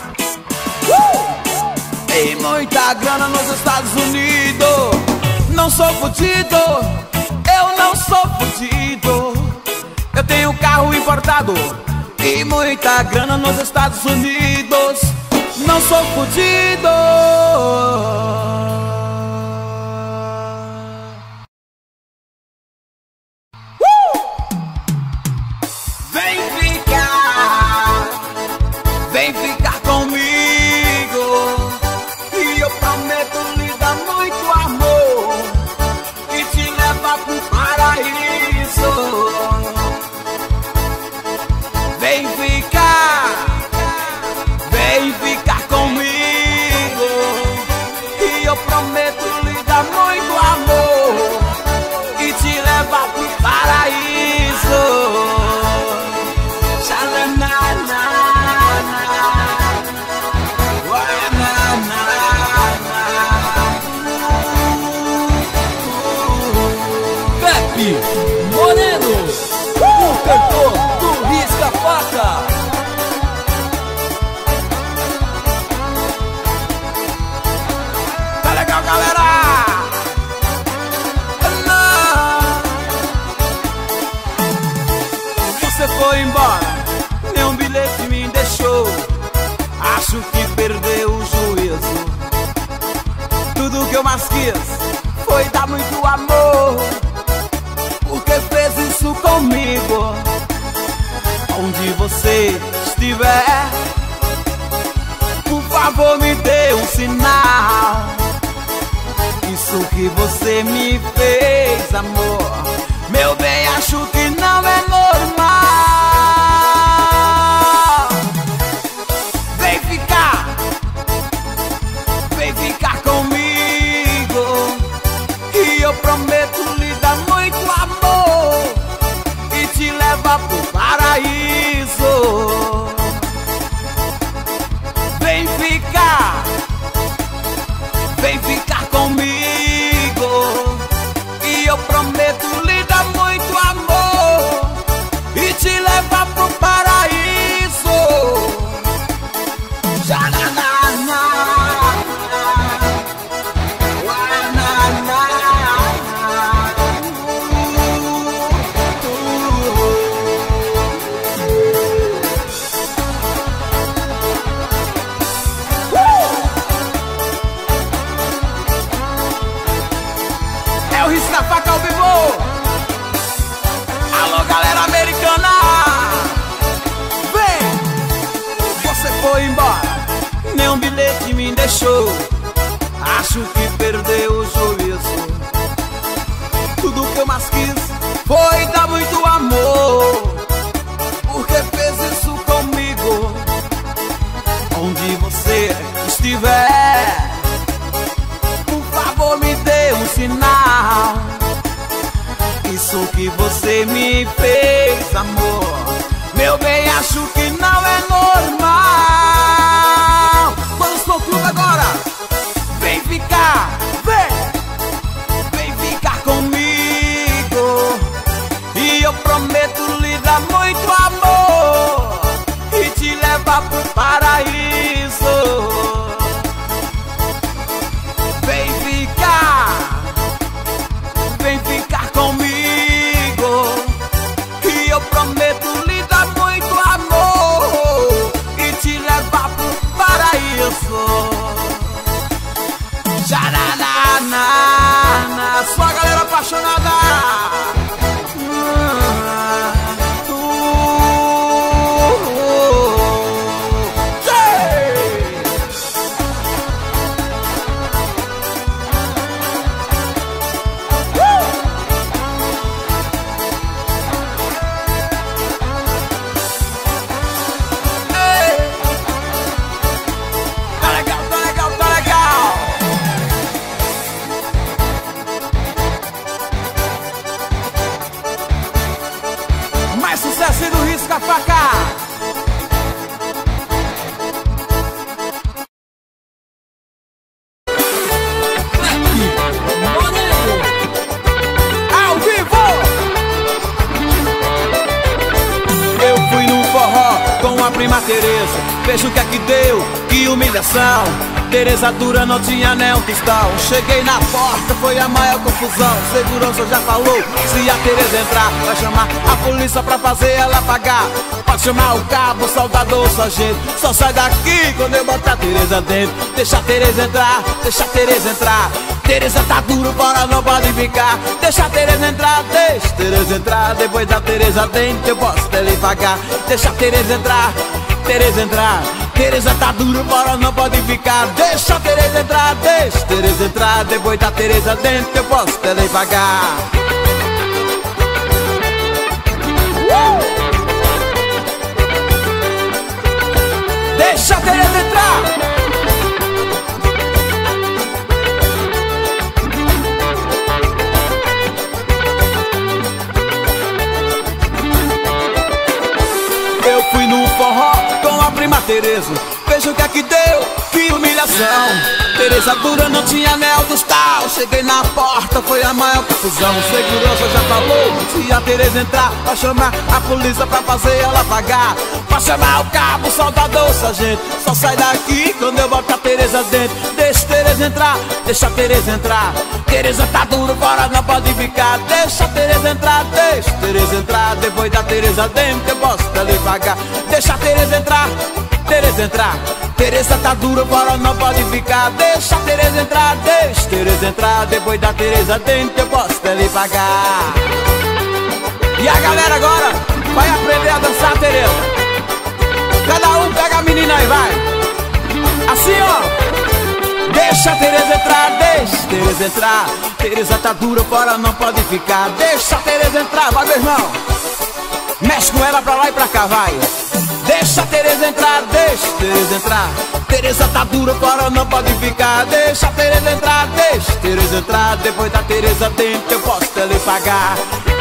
uh! E muita grana nos Estados Unidos. Não sou fudido, eu não sou fudido. Eu tenho carro importado e muita grana nos Estados Unidos. Não sou fudido. uh! Vem ficar, vem ficar comigo, e eu prometo lhe dar muito amor e te levar pro paraíso. Vem ficar, vem ficar comigo, e eu prometo lhe dar muito amor e te levar pro paraíso. Xalanana, Pepe Moreno, o cantor do Risca Faca. Tudo que eu mais quis foi dar muito amor, porque fez isso comigo. Onde você estiver, por favor me dê um sinal. Isso que você me fez, amor, meu bem, acho que não é normal. Vem ficar, vem ficar comigo, que eu prometo lhe dar muito amor e te levar pro paraíso. Vem ficar, vem ficar comigo, e eu prometo lhe dar muito amor e te levar pro paraíso. Jananana, uanana, é o Risca-Faca ao vivo. Alô, galera americana, vem! Você foi embora, nem um bilhete me deixou. Acho que perdeu o juízo. Tudo que eu mais quis foi dar muito amor, porque fez isso comigo. Onde você estiver, por favor me dê um sinal. Isso que você me fez, amor, meu bem, acho que não é normal. Vamos pro clube agora. Vem ficar, vem, vem ficar comigo, e eu prometo lhe dar muito amor e te levar pro paraíso. Vem ficar, vem ficar comigo, e eu prometo lhe dar muito amor e te levar pro paraíso. Jananana, sua galera apaixonada. Uh, uh, yeah! Tá legal, tá legal, tá legal. Mais sucesso do Risca-Faca. Ao vivo. Eu fui num forró com a prima Tereza. Veja o que é que deu, que humilhação. Tereza dura, não tinha nem um tostão. Cheguei na porta, foi a maior confusão. Segurança já falou, se a Tereza entrar, vai chamar a polícia pra fazer ela pagar. Pode chamar o cabo, o soldado ou o sargento. Só sai daqui quando eu botar a Tereza dentro. Deixa a Tereza entrar, deixa a Tereza entrar. Tereza tá duro, bora, não pode ficar. Deixa a Tereza entrar, deixa a Tereza entrar. Depois da Tereza dentro, eu posso até lhe pagar. Deixa a Tereza entrar, Tereza entrar. Tereza tá duro, bora, não pode ficar. Deixa a Tereza entrar, deixa a Tereza entrar. Depois da Tereza dentro, eu posso até lhe pagar. Uh! Deixa a Tereza entrar. Eu fui no forró com a prima Tereza. Veja o que é que deu, que humilhação. Tereza dura, não tinha anel dos tal. Cheguei na porta, foi a maior confusão. Segurança já falou, se a Tereza entrar, vai chamar a polícia pra fazer ela pagar. Vai chamar o cabo, o soldado ou o sargento. Só sai daqui quando eu botar a Tereza dentro. Deixa a Tereza entrar, deixa a Tereza entrar. Tereza tá duro, bora, não pode ficar. Deixa a Tereza entrar, deixa a Tereza entrar. Depois da Tereza dentro, eu posso até lhe pagar. Deixa a Tereza entrar, Tereza entrar. Tereza tá dura, bora, não pode ficar. Deixa a Tereza entrar, deixa Tereza entrar, depois da Tereza dentro eu posso até lhe pagar. E a galera agora vai aprender a dançar a Tereza. Cada um pega a menina e vai. Assim, ó. Deixa a Tereza entrar, deixa a Tereza entrar. Tereza tá dura, fora não pode ficar. Deixa a Tereza entrar, vai meu irmão. Mexe com ela pra lá e pra cá, vai. Deixa a Tereza entrar, deixa a Tereza entrar. Tereza tá dura, fora não pode ficar. Deixa a Tereza entrar, deixa a Tereza entrar. Depois da Tereza dentro eu posso até lhe pagar.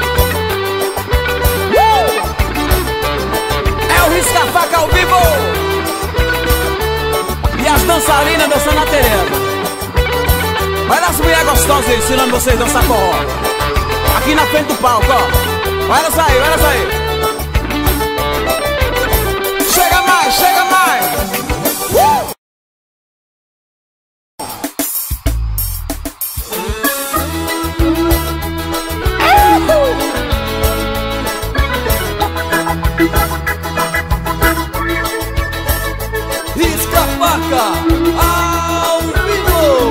É o risca-faca ao vivo. E as dançarinas dançando a Tereza. Olha as mulheres gostosas aí, ensinando vocês a dançar forró. Aqui na frente do palco, ó. Olha essa aí, olha essa aí. Chega mais, chega mais. Uh! Risca-faca ao vivo.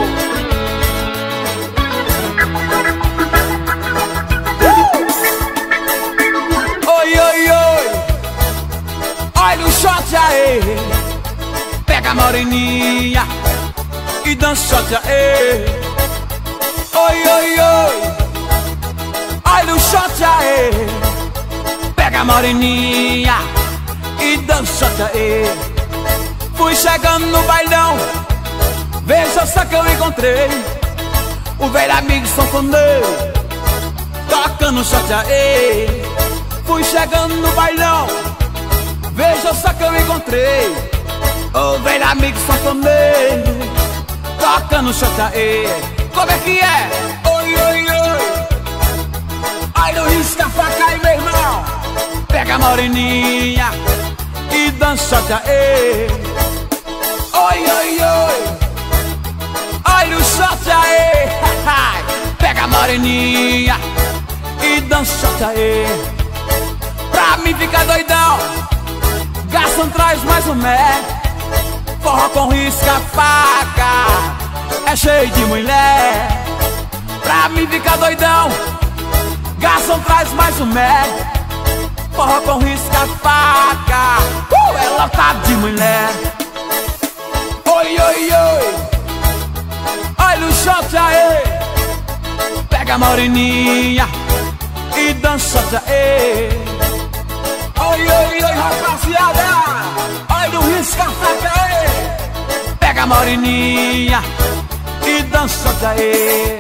Oi, oi, oi. Olha o shot aí. Pega a moreninha e dança shot aí. Oi, oi, oi. Olha o shot aí. Pega a moreninha e dança shot aí. Fui chegando no bailão, veja só que eu encontrei o velho amigo sanfoneiro tocando shot aí. Fui chegando no bailão, veja só que eu encontrei o velho amigo sanfoneiro tocando shot aí. Como é que é? Oi, oi, oi. Olha o risca-faca aí, meu irmão. Pega a moreninha e dança shot aí. Oi, oi, oi. Olha o shot aí. Pega a moreninha e dança shot aí. Pra mim ficar doidão, garçom traz mais um mé. Forró com risca-faca é cheio de mulher. Pra mim ficar doidão, garçom traz mais um mé. Forró com risca-faca uh, é lotado de mulher. Oi, oi, oi. Olha o shot aí. Pega a moreninha e dança shot aí. Oi, oi, oi, rapaziada. Olha o risca-faca aí. Pega a moreninha e dança shot aí.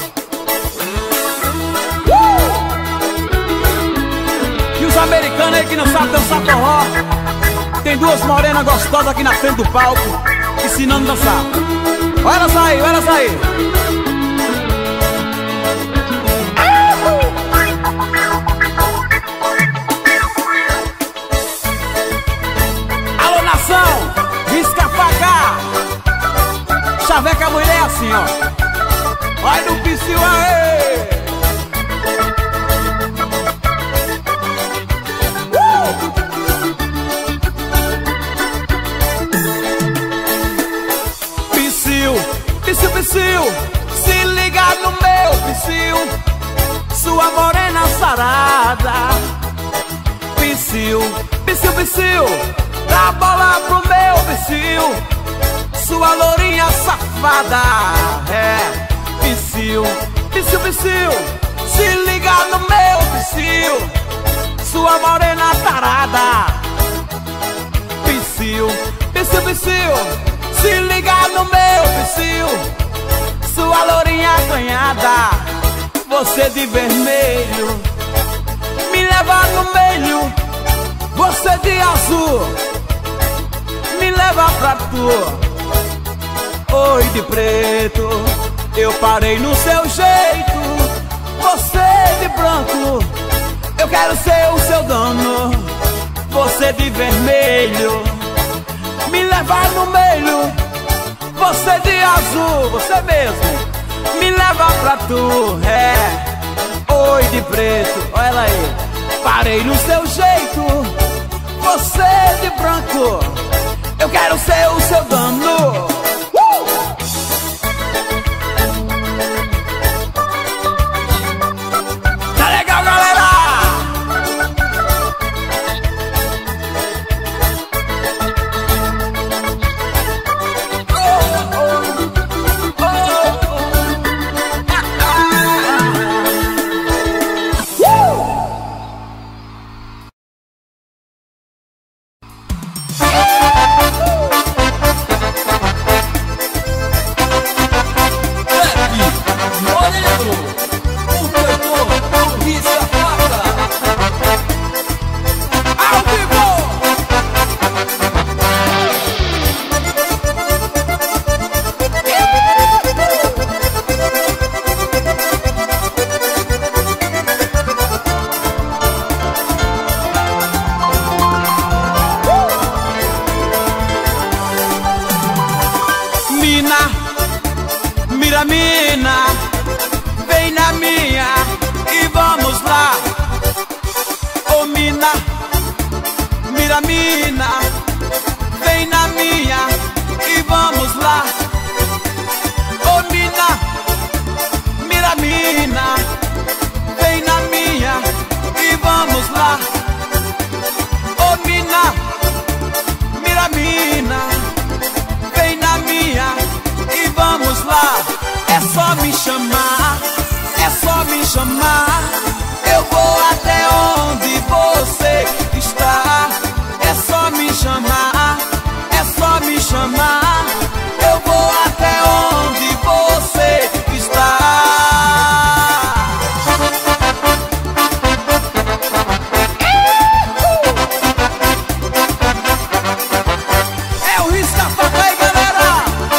uh! E os americanos aí que não sabem dançar forró, tem duas morenas gostosas aqui na frente do palco ensinando a dançar. Olha elas aí, olha elas aí. Alô, nação, risca-faca. Chaveca a mulher assim, ó. Olha o Psyu aí. Psyu, Psyu, se liga no meu Psyu, sua morena sarada. Psyu, Psyu, Psyu, dá bola pro meu Psyu, sua lourinha safada. É, Psyu, Psyu, Psyu, se liga no meu Psyu, sua morena tarada. Psyu, Psyu, Psyu, se liga no meu Psyu, sua lourinha acanhada. Você de vermelho me leva no meio, você de azul me leva pra tu. Oi, de preto, eu parei no seu jeito. Você de branco, eu quero ser o seu dono. Você de vermelho me leva no meio, você de azul, você mesmo me leva pra tu. É, oi, de preto, olha ela aí. Parei no seu jeito, você de branco, eu quero ser o seu dono. uh! mina, vem na minha e vamos lá. Ô mina, mira mina, vem na minha e vamos lá. Ô mina, mira mina, vem na minha e vamos lá. Ô mina, mira mina, vem na minha e vamos lá. É só me chamar, é só me chamar, eu vou até onde você está. É só me chamar, é só me chamar, eu vou até onde você está. É o risca-faca aí, galera.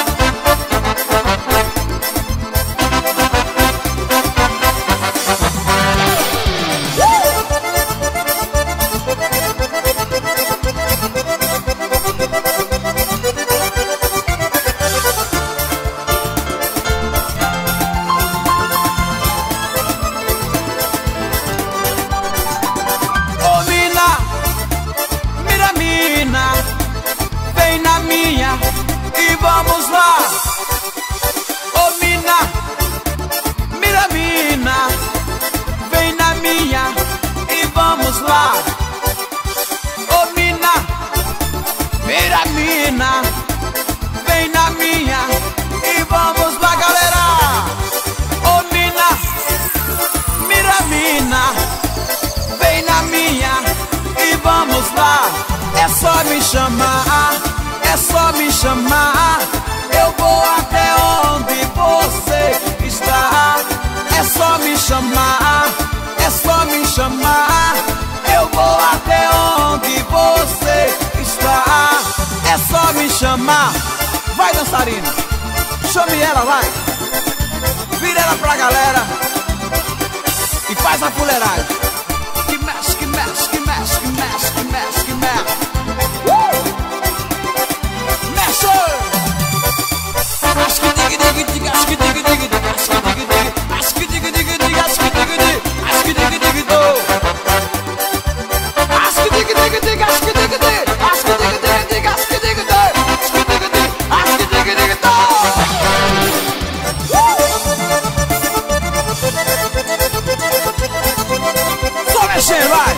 Ô mina, mira mina, vem na minha e vamos lá. Ô mina, mira mina, vem na minha e vamos lá. Ô mina, mira mina, vem na minha e vamos lá, galera. Ô mina, mira mina, vem na minha e vamos lá. É só me chamar, é só me chamar, eu vou até onde você está. É só me chamar, é só me chamar, eu vou até onde você está. É só me chamar. Vai, dançarina, chame ela, vai. Vira ela pra galera e faz a fuleiragem. Que mexe, que mexe, que mexe, que mexe, que mexe, que mexe. Uh! Mexe! Acho que diga, diga, diga, acho que diga, diga, diga, acho que diga, diga, acho que diga, diga, diga, acho que diga, diga, acho que diga, diga, do. Acho que diga, diga, diga, acho que diga, diga, acho que diga, diga, diga, acho que diga, diga, acho que diga, diga, acho que diga, diga, do. Só mexendo, vai!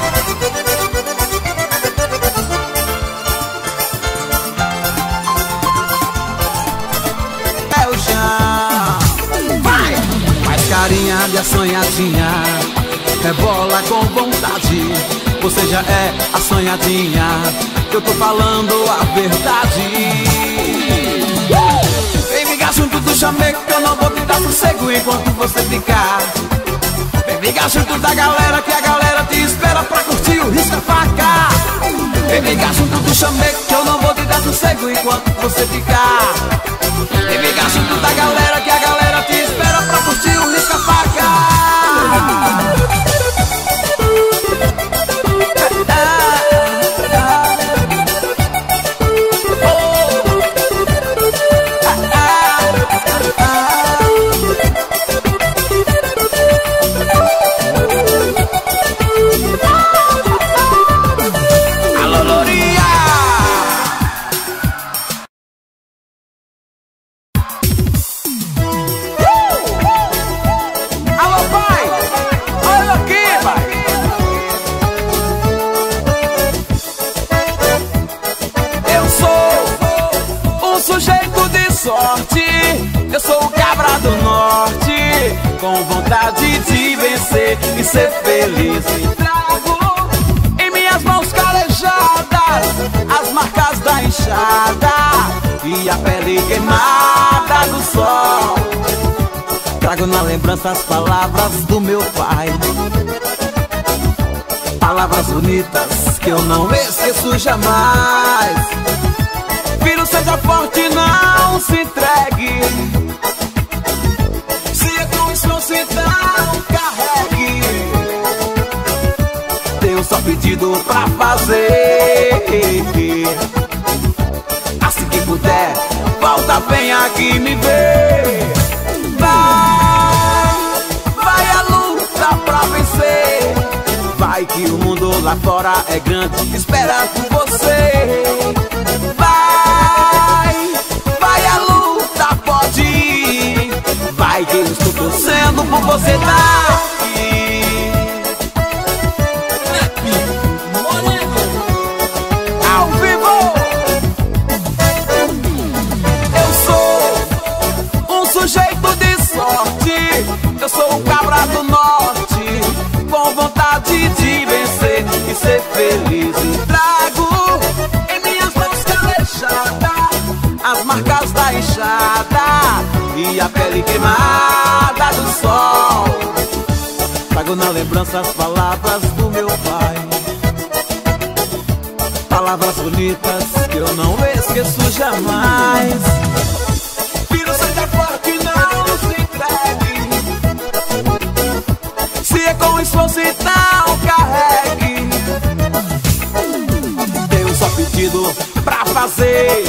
É o chão, vai! Faz carinha de assanhadinha, é bola com vontade. Você já é assanhadinha, eu tô falando a verdade. Vem ficar junto do chameco que eu não vou te dar sossego enquanto você ficar. Vem ficar junto da galera que a galera te espera pra curtir o risca-faca. Vem ficar junto do chameco que eu não vou te dar sossego enquanto você ficar. Vem ficar junto da galera que a galera te espera pra curtir o risca-faca. Eu sou o cabra do norte, com vontade de vencer e ser feliz. E trago em minhas mãos calejadas as marcas da enxada e a pele queimada do sol. Trago na lembrança as palavras do meu pai, palavras bonitas que eu não esqueço jamais. Filho, seja forte, não se entregue. Se é com esforço, então carregue. Tenho só pedido pra fazer. Assim que puder, volta bem aqui me ver. Vai. Vai que o mundo lá fora é grande, espera por você. Vai, vai a luta, pode ir. Vai que eu estou torcendo por você tá aqui. Ao vivo. Eu sou um sujeito de sorte. Eu sou um cabra do norte, com vontade de vencer e ser feliz. E trago em minhas mãos calejadas as marcas da enxada e a pele queimada do sol. Trago na lembrança as palavras do meu pai, palavras bonitas que eu não esqueço jamais. Filho, seja forte, não se entregue. Se é com esforço, então carregue. Tenho só pedido pra fazer.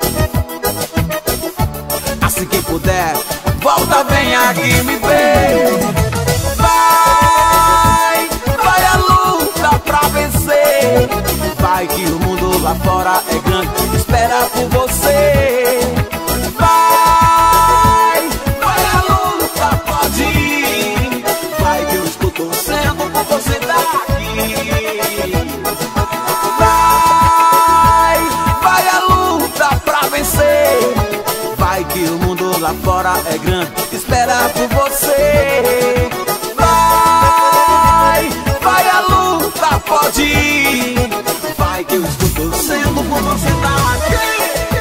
Assim que puder, volta, vem aqui me ver. Vai, vai a luta pra vencer. Vai que o mundo lá fora é grande, espera por você. Vai, vai a luta, pode ir. Vai que eu estou torcendo por você daqui. Vai, vai a luta pra vencer. Vai que o mundo lá fora é grande, espera por você. Vai, vai a luta, pode ir. Vai que eu estou torcendo por você daqui.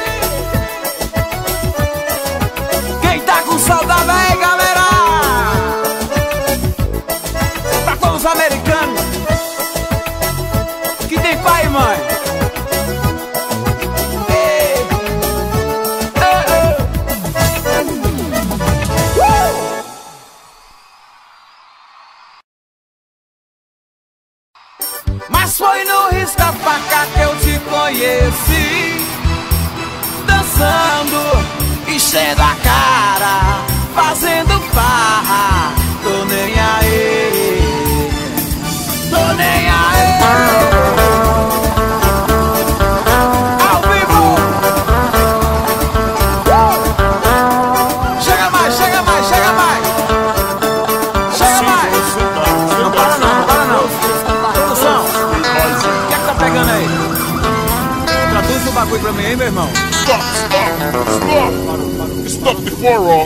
Quem tá com saudade aí, galera? Pra todos os americanos que tem pai e mãe. Ei, ei, ei. Uh! Mas foi no risca-faca que eu te conheci, dançando, enchendo a cara, fazendo farra. Tô nem aí, tô nem aí. Ao vivo. Uh! Chega mais, chega mais, chega mais. Chega mais. Não para não, não para não. Produção, o que é que tá pegando aí? Traduz o bagulho pra mim, hein, meu irmão? Stop, stop, stop. Stop the furrow.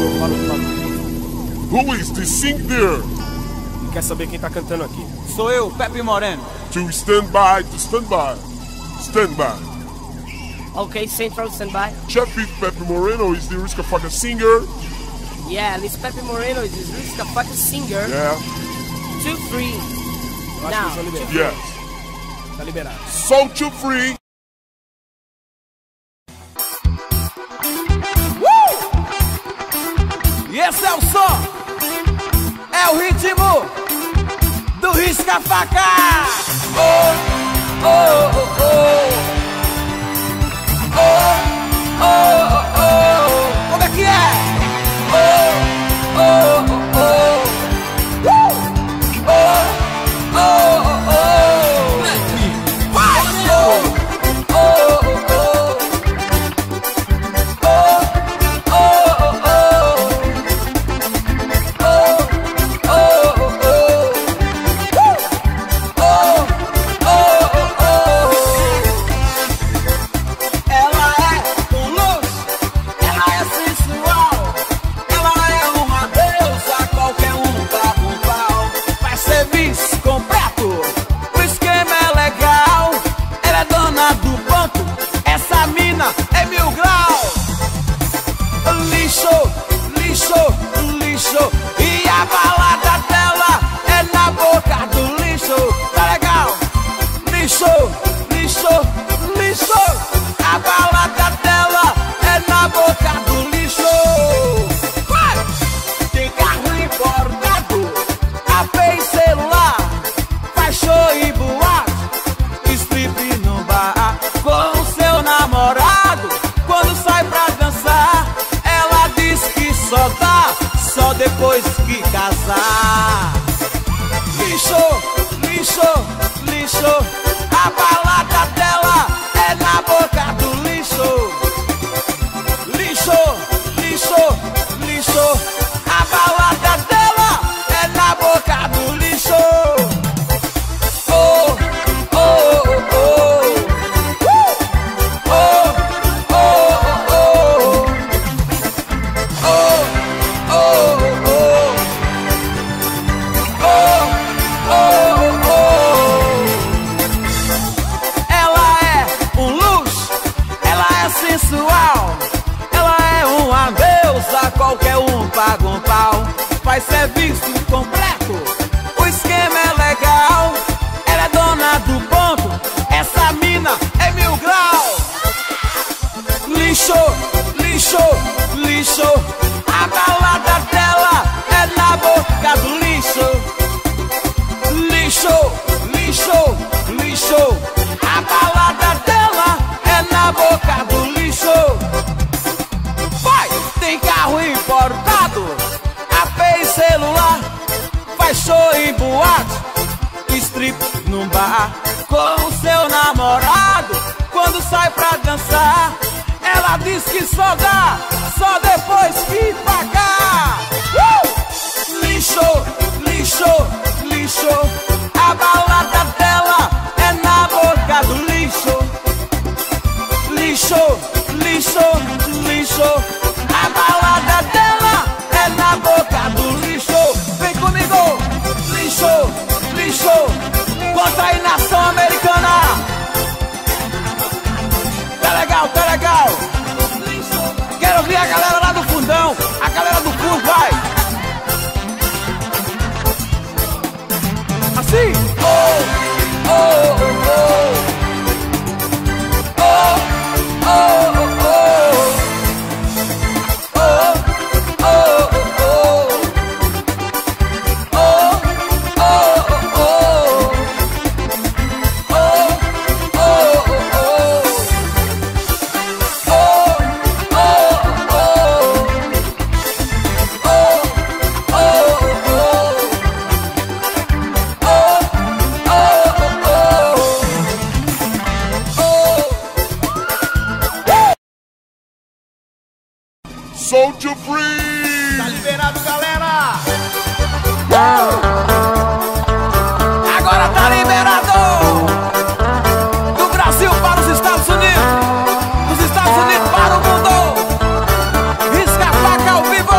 Who is the sing there? Quer saber quem tá cantando aqui? Sou eu, Pepe Moreno. To stand by, to stand by. Stand by. Okay, Central, stand by. Check if Pepe Moreno is the Risca-Faca singer. Yeah, this Pepe Moreno is this Risca-Faca singer. Yeah. Two, three. Eu acho que eles são Now, liberados. Yes. Tá liberado. So to free. E esse é o som, é o ritmo do risca-faca. Oh, oh, oh, oh. Oh, oh, oh, oh. Como é que é? Oh, oh, oh, oh. Uh! Oh, oh, oh, oh. Vai! Oh, oh, oh, oh. Oh, oh, oh, oh. É mil grau, lixo, lixo, lixo. E a balada dela é na boca do lixo. Tá legal? Lixo, lixo, lixo. A balada dela é na boca do lixo. Vai! Tem carro importado, A P e celular, faz show e boate, strip no bar com seu namorado. Quando sai pra dançar, ela diz que só dá, só depois que casar. Lixo, lixo. lixo, lixo. A balada dela é na boca do lixo. Lixo, lixo, lixo. A balada dela é na boca do lixo. Oh, oh, oh, oh. Oh, oh, oh, oh. Oh, oh, oh. Oh, oh, oh. Ela é um luxo, ela é sensual, ela é uma deusa, qualquer um paga um pau. Faz serviço completo, o esquema é legal. Ela é dona do ponto, essa mina é mil grau. Lixo, lixo, lixo. A balada dela é na boca do lixo. Lixo, lixo, lixo. A balada dela é na boca do lixo. Vai, tem carro importado, A P e celular. Faz show em boate, strip num bar. Com o seu namorado, quando sai pra dançar, ela diz que só dá, só depois que pagar. uh! Lixo, lixo, lixo. A balada dela é na boca do lixo. Lixo, lixo, lixo. A balada dela é na boca do lixo. Vem comigo, lixo, lixo. Contra a nação americana. Tá legal, tá legal. Quero ouvir a galera lá do fundão. A galera do fundo, vai. Assim. Oh, oh, oh. Oh, oh, oh. Oh, oh, oh. Oh, oh, oh. Oh, oh, oh. Soldier Free! Tá liberado, galera! Agora tá liberado! Do Brasil para os Estados Unidos! Dos Estados Unidos para o mundo! Risca a faca ao vivo!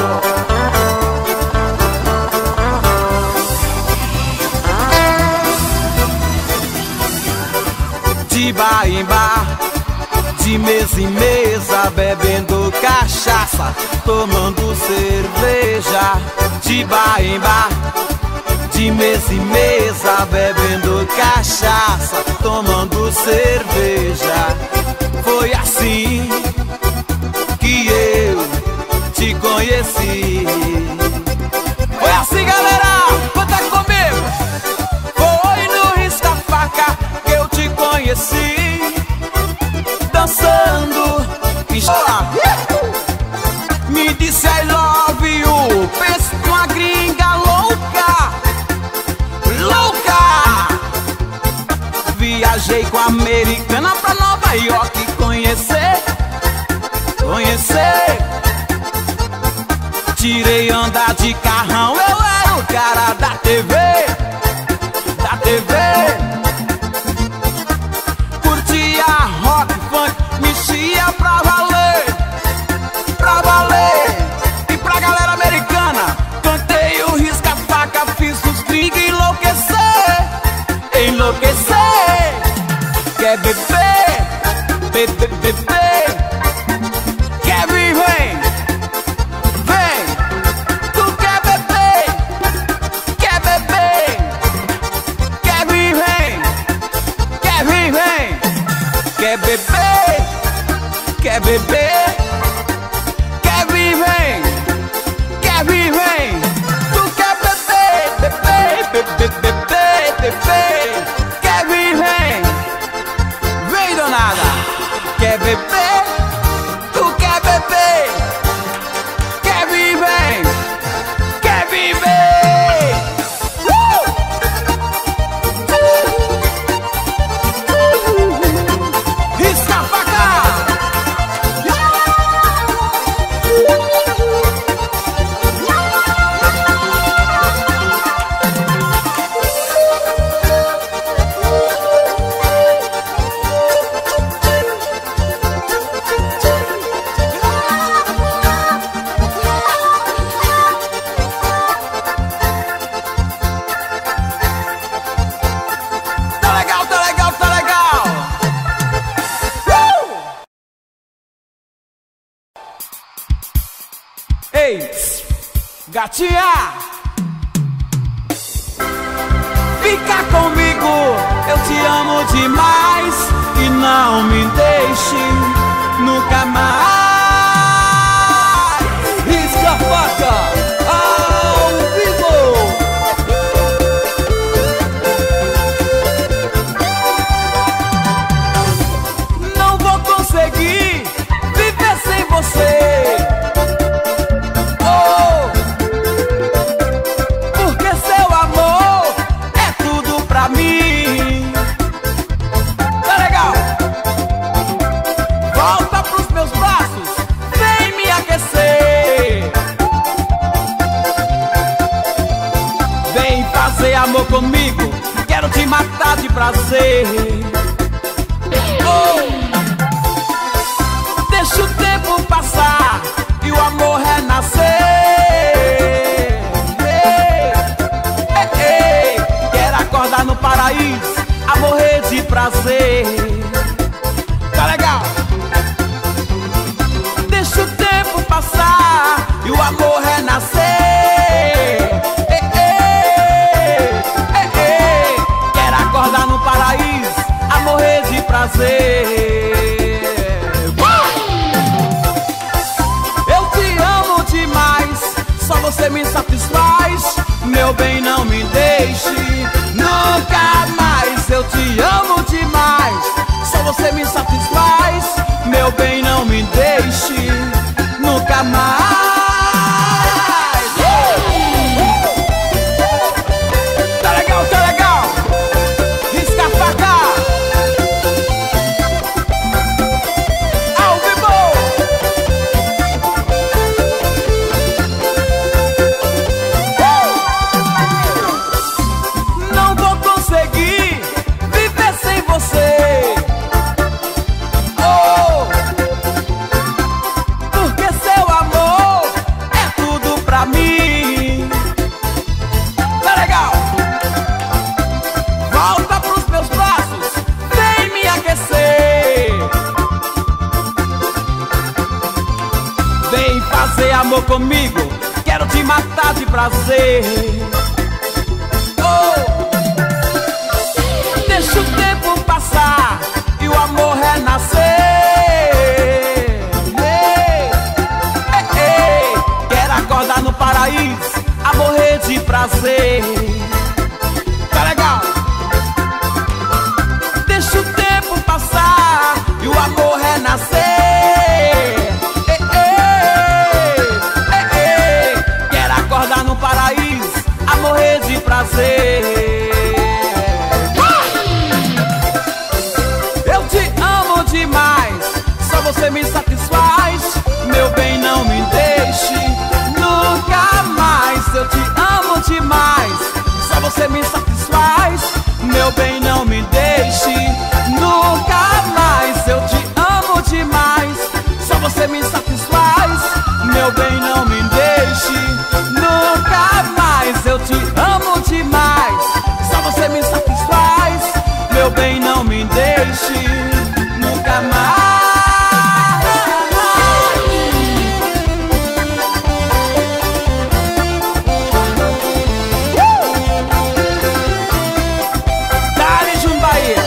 De bar em bar, de mesa em mesa, bebendo cachaça, tomando cerveja. De bar em bar, de mesa em mesa, bebendo cachaça, tomando cerveja. Foi assim que eu te conheci. Foi assim, galera, canta comigo. Foi no Risca-Faca que eu te conheci, dançando em chorar. Me disse I love you, penso numa gringa louca, louca. Viajei com a americana pra Nova York conhecer, conhecer. Tirei andar de carrão, eu era o cara da T V, da T V. Curtia rock, funk, mexia pra valer, pra valer. E pra galera americana, cantei o Risca-Faca, fiz os gringos enlouquecer, enlouquecer. Quer beber, beber, beber. Quer viver, vem. Tu quer beber, quer beber. Quer viver, quer viver. Quer beber, quer beber. Quer viver, quer viver. Tu quer beber, beber, beber, beber, beber. Quer viver, vem danada. Quer beber, tu quer beber. Quer viver, quer viver. Uh! Gatinha, fica comigo, eu te amo demais. E não me deixe nunca mais. Risca Faca ao vivo. Não vou conseguir viver sem você. Oh, porque seu amor é tudo pra mim. Tá legal? Volta pros meus braços, vem me aquecer. Vem fazer amor comigo, quero te matar de prazer. Oh, deixa o tempo passar e o amor renascer. Ei, ei, ei, quero acordar no paraíso a morrer de prazer. Tá legal? Deixa o tempo passar e o amor renascer. Ei, ei, ei, ei, quero acordar no paraíso a morrer de prazer. Eu te amo demais, só você me satisfaz. Meu bem, não me deixe nunca mais. Eu te amo demais, só você me satisfaz. Meu bem, não me deixe nunca mais. Tá legal, tá legal. Risca a faca ao vivo. Não vou conseguir viver sem você. Oh, porque seu amor é tudo pra mim. Tá legal? Volta pros meus braços, vem me aquecer. Vem fazer amor comigo, quero te matar de prazer. Oh, deixa o tempo passar e o amor renascer. Ei, ei, ei, quero acordar no paraíso a morrer de prazer. Tá legal? Deixa o tempo passar e o amor renascer. Ei, ei, ei, ei, quero acordar no paraíso a morrer de prazer. Eu te amo demais, só você me satisfaz. Meu bem, não me deixe nunca mais. Eu te amo demais, só você me satisfaz. Meu bem, não me deixe nunca mais. Eu te amo demais, só você me satisfaz. Meu bem, não me deixe nunca mais. Eu te amo demais, só você me satisfaz. Meu bem, não me deixe nunca mais. Dale, Jumbaia.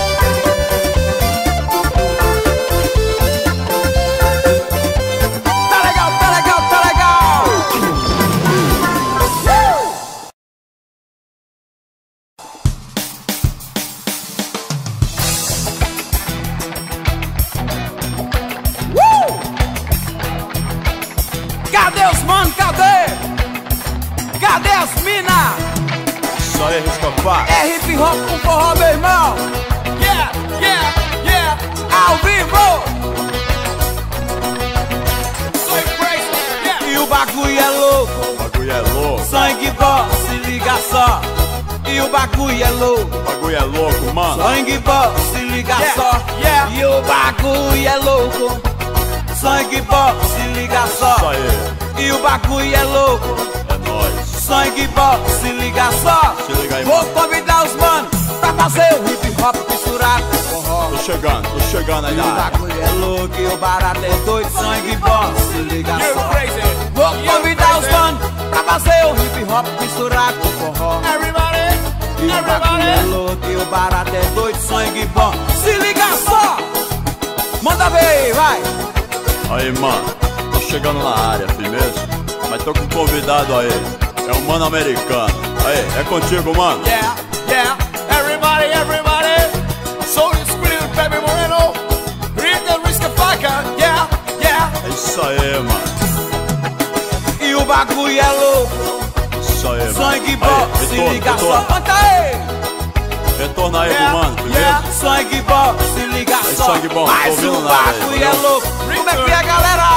Tá legal, tá legal, tá legal. Uh! Cadê os mano, cadê? Cadê as mina? Isso aí, Risca Faca. É hip hop com forró, meu irmão. Yeah, yeah, yeah. Ao vivo. E o bagulho é louco, O bagulho é louco. sangue bom, se liga só. E o bagulho é louco, O bagulho é louco, mano. sangue bom, se liga Yeah, só. yeah. E o bagulho é louco, sangue bom, se liga só. Isso aí. E o bagulho é louco, É nóis. sangue bom, se liga só. Se liga aí, Vou mano. convidar os manos pra fazer o hip hop misturado com forró. Tô chegando, tô chegando aí E na o área. bagulho é louco e o barato é doido, sangue bom, se liga You só. crazy. Vou You convidar os crazy. manos pra hop misturado com forró. Everybody, E o bagulho é louco, e o barato é doido, sangue bom. Se liga só! Manda ver aí, vai! Aí, mano, tô chegando na área, firmeza. Mas tô com um convidado aí. É um mano americano. Aí, é contigo, mano. Yeah, yeah, everybody, everybody. Soul Spirit, Baby Moreno. Rita Risca Faca, yeah, yeah. É isso aí, mano. E o bagulho é louco, Isso aí, mano. sangue Aí, bom, se retorna, liga só, retorna. canta aí! Retorna aí Yeah, pro mano, firmeza. yeah, sangue bom, se liga Aí, só. sangue bom, não tô Mas ouvindo o nada aí, bagulho é valeu? louco, como é que é, galera?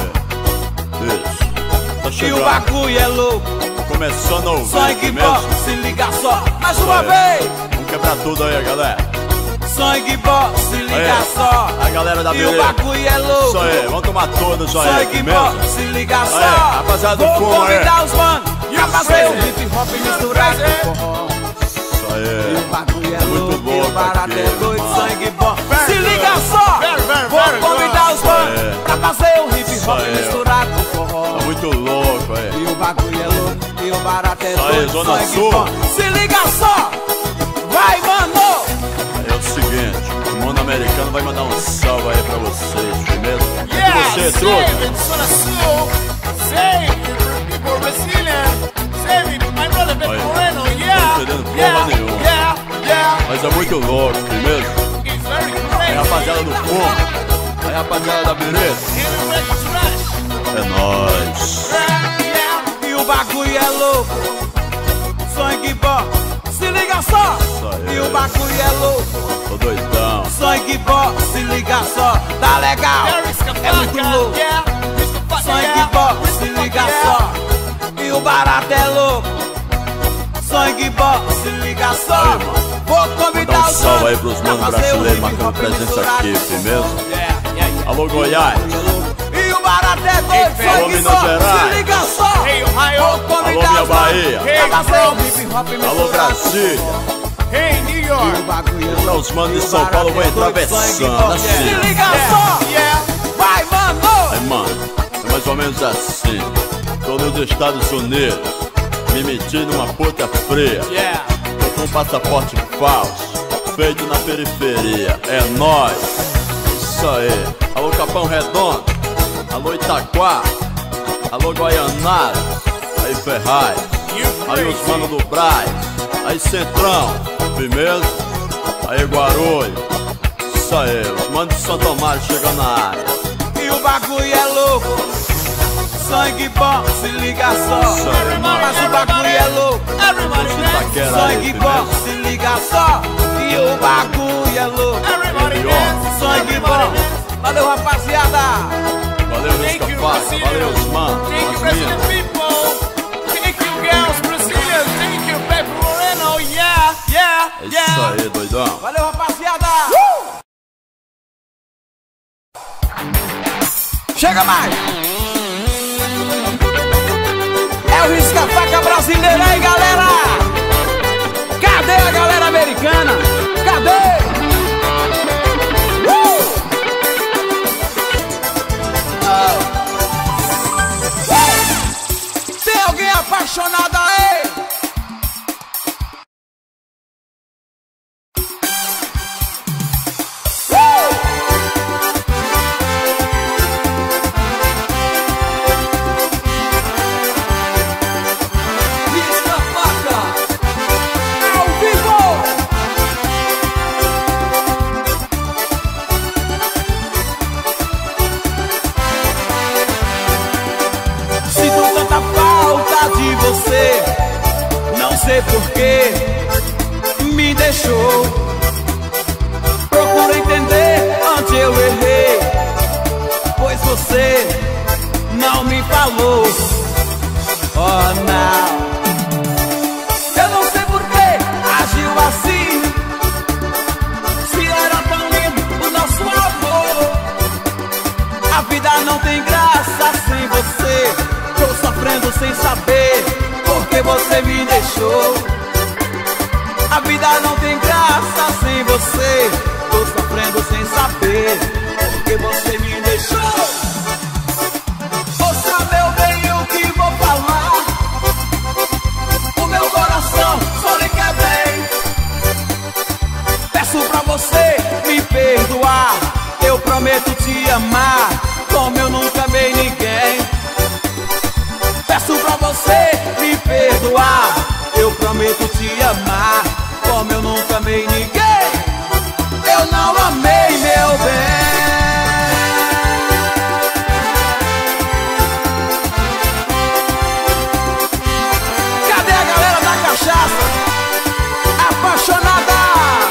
Isso aí. Isso. Tá E o chegando. bagulho é louco, Começando a ouvir, sangue bom, firmeza. se liga só. Mais Isso uma aí. vez, Vamos quebrar tudo aí, galera. sangue bom, se liga Aí, só. a galera da E o beleza. bagulho é louco, Isso aí, vamos tomar todas aí, sangue bom, firmeza. se liga só. Aí, rapaziada do Vou fumo aí. convidar os manos pra fazer o hip hop misturado com forró. Isso E o aí. bagulho é Muito louco, e bom o barato aqui, é doido, mano. sangue bom. Se liga só, Very, very, vou very convidar os Isso manos aí. pra fazer o hip Isso hop aí. misturado com forró. Tá muito louco aí. E o bagulho é louco, e o barato é Isso aí, doido, Zona sangue Sul. bom. Se liga só, vai, mano! É o seguinte, o mundo americano vai mandar um salve aí pra vocês, firmeza? O Yeah, que você trouxe? save it, Zona Sul. Save it, people Brazilian. Save it, my brother Baby Aí, Moreno, não tô yeah. entendendo porra Yeah, nenhuma. yeah, yeah. Mas é muito louco, firmeza? It's very Aí, crazy. rapaziada do fumo. Aí, rapaziada da beleza. Heavy records rush. É nóis. Yeah, yeah. E o bagulho é louco, sangue bom. Se liga só, Isso aí. e o bagulho é louco, Tô doidão. sangue bom. Se liga só, tá legal, é muito louco. Yeah, Risca Faca, Sangue yeah. bom, Risca se Faca, liga yeah. só. E o barato é louco. Sangue bom, se liga só. Aí, mano. Vou convidar Dá um os salve aí manos pros pra manos fazer o brasileiros hip marcando hop presença misturado aqui, com firmeza? forró. Yeah, yeah, yeah. Alô, Goiás. E o barato é doido, Alô, sangue Minas bom, Gerais. se liga só. Hey, Ohio. Vou convidar Alô, minha os manos Bahia. pra fazer o hip hop misturado Alô, com Brasília. Hey, New E o York. bagulho é Pra louco, os manos de e o São Paulo vão barato é doido, atravessando, sangue bom. assim. Se liga Yeah, só, yeah. vai, mano. Aí, mano, é mais ou menos assim. Tô nos Estados Unidos, me meti numa puta fria. Yeah. Tô com um passaporte falso, feito na periferia. É nóis. Isso aí. Alô, Capão Redondo. Alô, Itaquá. Alô, Guaianara. Aí, Ferraz. Aí, os manos do Braz. Aí, Centrão. Firmeza. Aí, Guarulhos. Isso aí. Os manos de Santo Amaro chegando na área. E o bagulho é louco, sangue bom, se liga só. Isso aí, mano. Mas o bagulho é louco, Everybody dance. Itaquera aí, sangue bom, firmeza. se liga só. E o bagulho é louco, Everybody Ele, ó. dance. sangue Everybody bom. dance. Valeu, rapaziada. Valeu, Thank Risca you, Faca. Brazilian. Valeu, os manos. Thank you, As Brazilian minas. people. Thank you, girls, Brazilian. Thank you, Baby Moreno. Yeah, yeah, É isso yeah. aí, doidão. Valeu, rapaziada. Chega mais. É o Risca Faca brasileiro aí, galera. Cadê a galera americana? Cadê? Uh! Uh! Tem alguém apaixonado aí? Risca Faca ao vivo. Sinto tanta falta de você, não sei porquê me deixou. Procuro entender onde eu errei, pois você não me falou. Oh não, eu não sei porquê agiu assim, se era tão lindo o nosso amor. A vida não tem graça sem você. Tô sofrendo sem saber porque você me deixou. A vida não tem graça sem você. Tô sofrendo sem saber porque você me deixou. Ouça meu bem o que vou falar. amar como eu nunca amei ninguém. Peço pra você me perdoar, eu prometo te amar como eu nunca amei ninguém. Eu não amei, meu bem. Cadê a galera da cachaça? Apaixonada.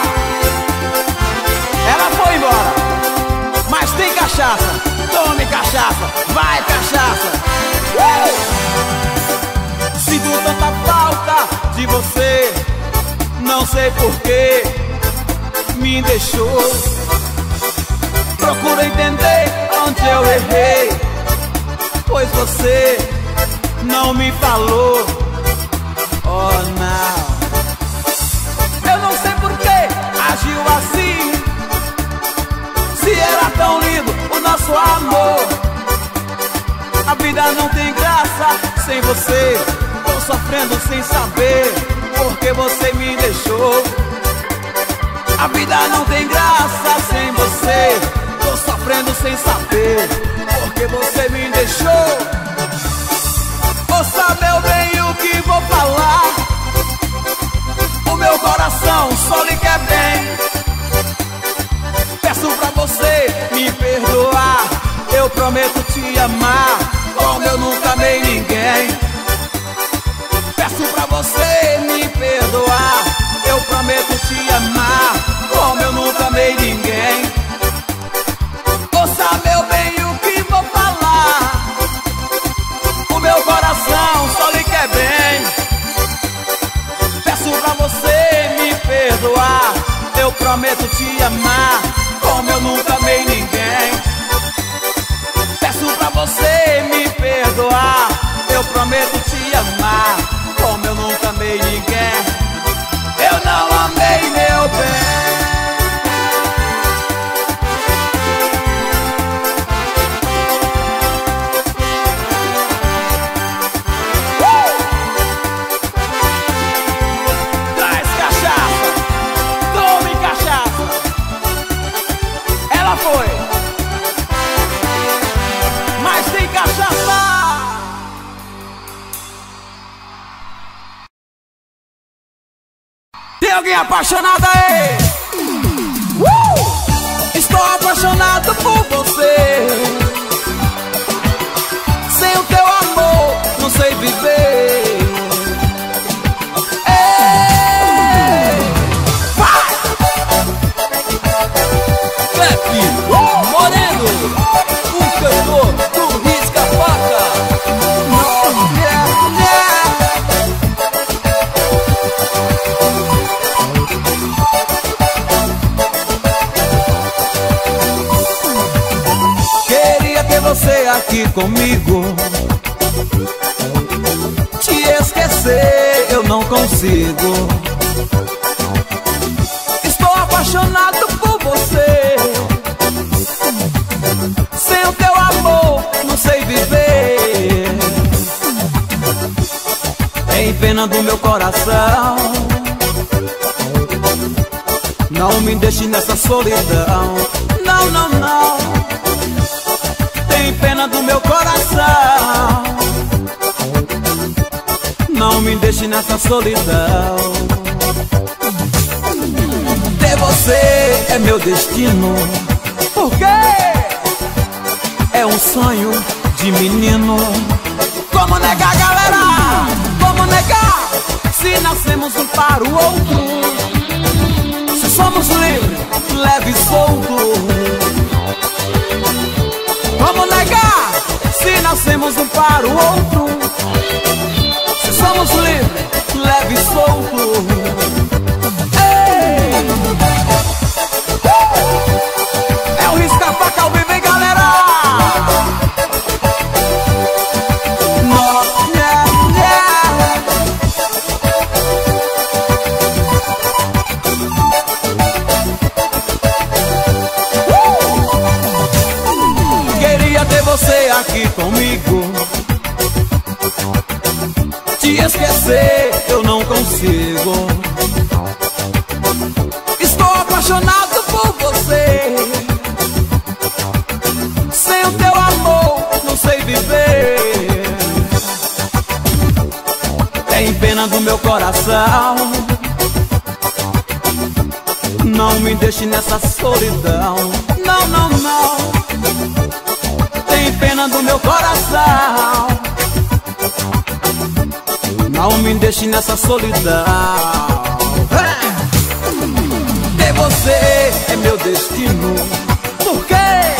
Ela foi embora, mas tem cachaça. Tome cachaça, vai cachaça. uh! Sinto tanta falta de você, não sei porquê me deixou. Procuro entender onde eu errei, pois você não me falou. Oh não, eu não sei porquê agiu assim, se era tão lindo o nosso amor. A vida não tem graça sem você, tô sofrendo sem saber porque você me deixou. A vida não tem graça sem você, tô sofrendo sem saber porque você me deixou. Ouça meu bem o que vou falar, o meu coração só lhe quer bem. Peço pra você me perdoar, eu prometo te amar como eu nunca amei ninguém. Peço pra você me perdoar, eu prometo te amar como eu nunca amei ninguém. Ouça meu bem o que vou falar, o meu coração só lhe quer bem. Peço pra você me perdoar, eu prometo te amar como eu nunca amei ninguém. Peço pra você me perdoar, eu prometo te amar como eu nunca amei ninguém. Eu não amei, meu bem. Uh! Traz cachaça, tome cachaça. Ela foi, mas tem cachaça. Tem alguém apaixonado aí? Uh! Estou apaixonado por você. Sem o teu amor não sei viver. Ei! Vai! Pepe uh! Moreno, o cantor do Risca-Faca. Yeah, yeah. Queria ter você aqui comigo, te esquecer eu não consigo. Estou apaixonado por você. Sem o teu amor não sei viver. Tem pena do meu coração, não me deixe nessa solidão. Não, não, não. Tem pena do meu coração, não me deixe nessa solidão. Ter você é meu destino, porque é um sonho de menino. Como negar, galera? Como negar? Se nascemos um para o outro, se somos livres, leve e solto. Como negar? Se nascemos um para o outro, se somos livres, leve e solto. Ei! Uh! É o Risca-Faca ao vivo, hein, galera? No, yeah, yeah. Uh! Queria ter você aqui comigo, te esquecer eu não consigo. Estou apaixonado por você. Tem pena do meu coração, não me deixe nessa solidão. Não, não, não. Tem pena do meu coração, não me deixe nessa solidão. Ter você é meu destino, porque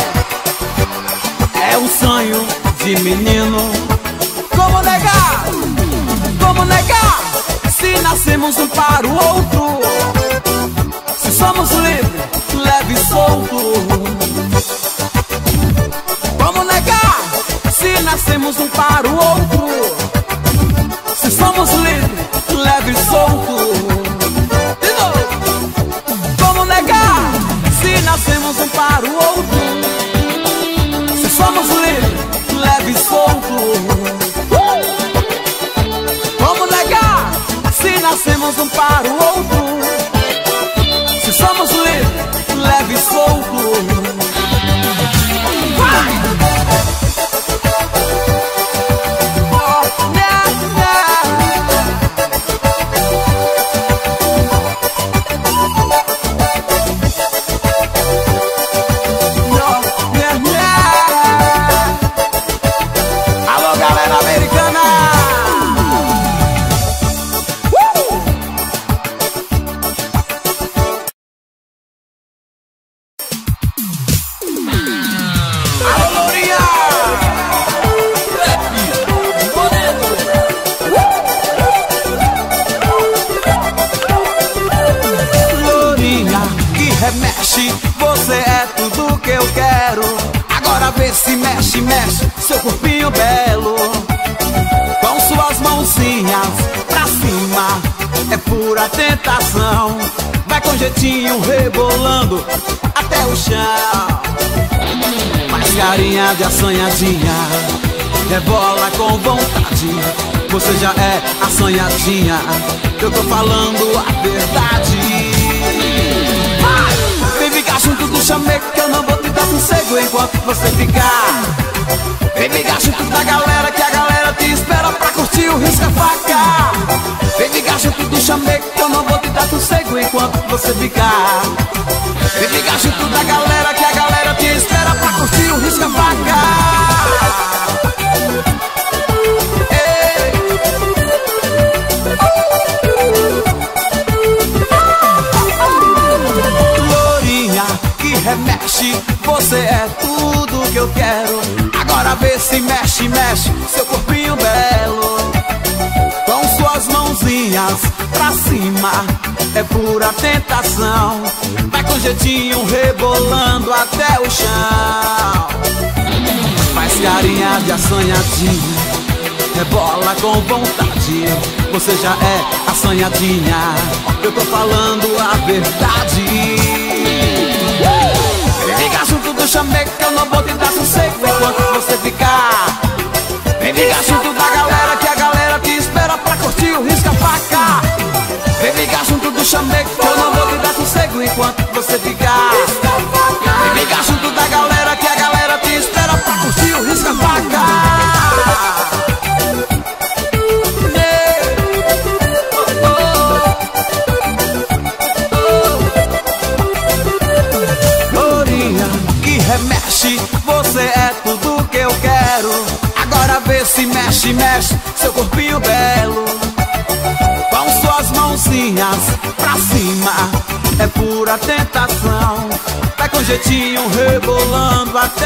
é um sonho de menino. Como negar? Como negar? Se nascemos um para o outro, se somos livres, leve e solto. Como negar? Se nascemos um para o outro, se somos livres, leve e solto. De novo. Como negar? Se nascemos um para o outro, se somos livres, leve e solto. Como negar? Se nascemos um para o outro, se somos livres, leve e solto. Vai! Oh, né, né. No, né, né. Alô, galera americana! Mexe, você é tudo que eu quero. Agora vê se mexe, mexe, seu corpinho belo. Com suas mãozinhas pra cima, é pura tentação. Vai com jeitinho rebolando até o chão. Faz carinha de assanhadinha, rebola com vontade. Você já é assanhadinha, eu tô falando a verdade. Vem ficar junto do chameco que eu não vou te dar sossego enquanto você ficar. Vem ficar junto da galera que a galera te espera pra curtir o risca-faca. Vem ficar junto do chameco que eu não vou te dar sossego enquanto você ficar. Vem ficar junto da galera que a galera te espera pra curtir o risca-faca. Remexe, você é tudo que eu quero. Agora vê se mexe, mexe, seu corpinho belo. Com suas mãozinhas pra cima, é pura tentação. Vai com jeitinho rebolando até o chão. Faz carinha de assanhadinha, rebola com vontade. Você já é assanhadinha, eu tô falando a verdade. Vem ficar junto do chameco que eu não vou te dar sossego enquanto você ficar. Vem ficar junto da galera que a galera te espera pra curtir o risca-faca. Vem ficar junto do chameco que eu não vou te dar sossego enquanto você ficar. Vem ficar junto da galera que a galera te espera pra curtir o risca-faca. Remexe, você é tudo que eu quero. Agora vê se mexe, mexe, seu corpinho belo. Com suas mãozinhas pra cima, é pura tentação. Vai com jeitinho rebolando até.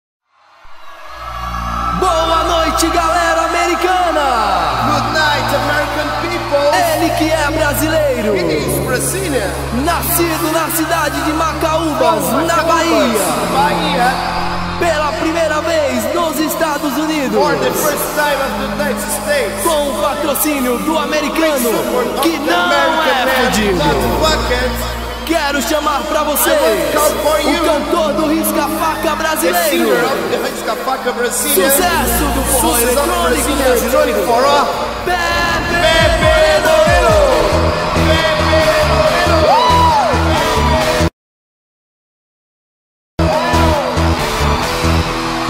Boa noite, galera americana. Good night, American people. Ele que é brasileiro, It is Brazilian. nascido na cidade de Macaúbas, na Bahia. Bahia. Pela primeira vez nos Estados Unidos, For the first time of the United States. com o patrocínio do americano, Support que of the não American é man, fudido. not bucket. Quero chamar pra vocês call for you. o cantor do risca-faca The brasileiro, singer of the Risca-Faca Brazilian. sucesso do forró Sucesso of eletrônico Brazilian electronic forró. Pepe Pepe Moreno.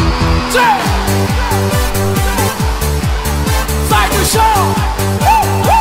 Sai do chão! Uh, uh.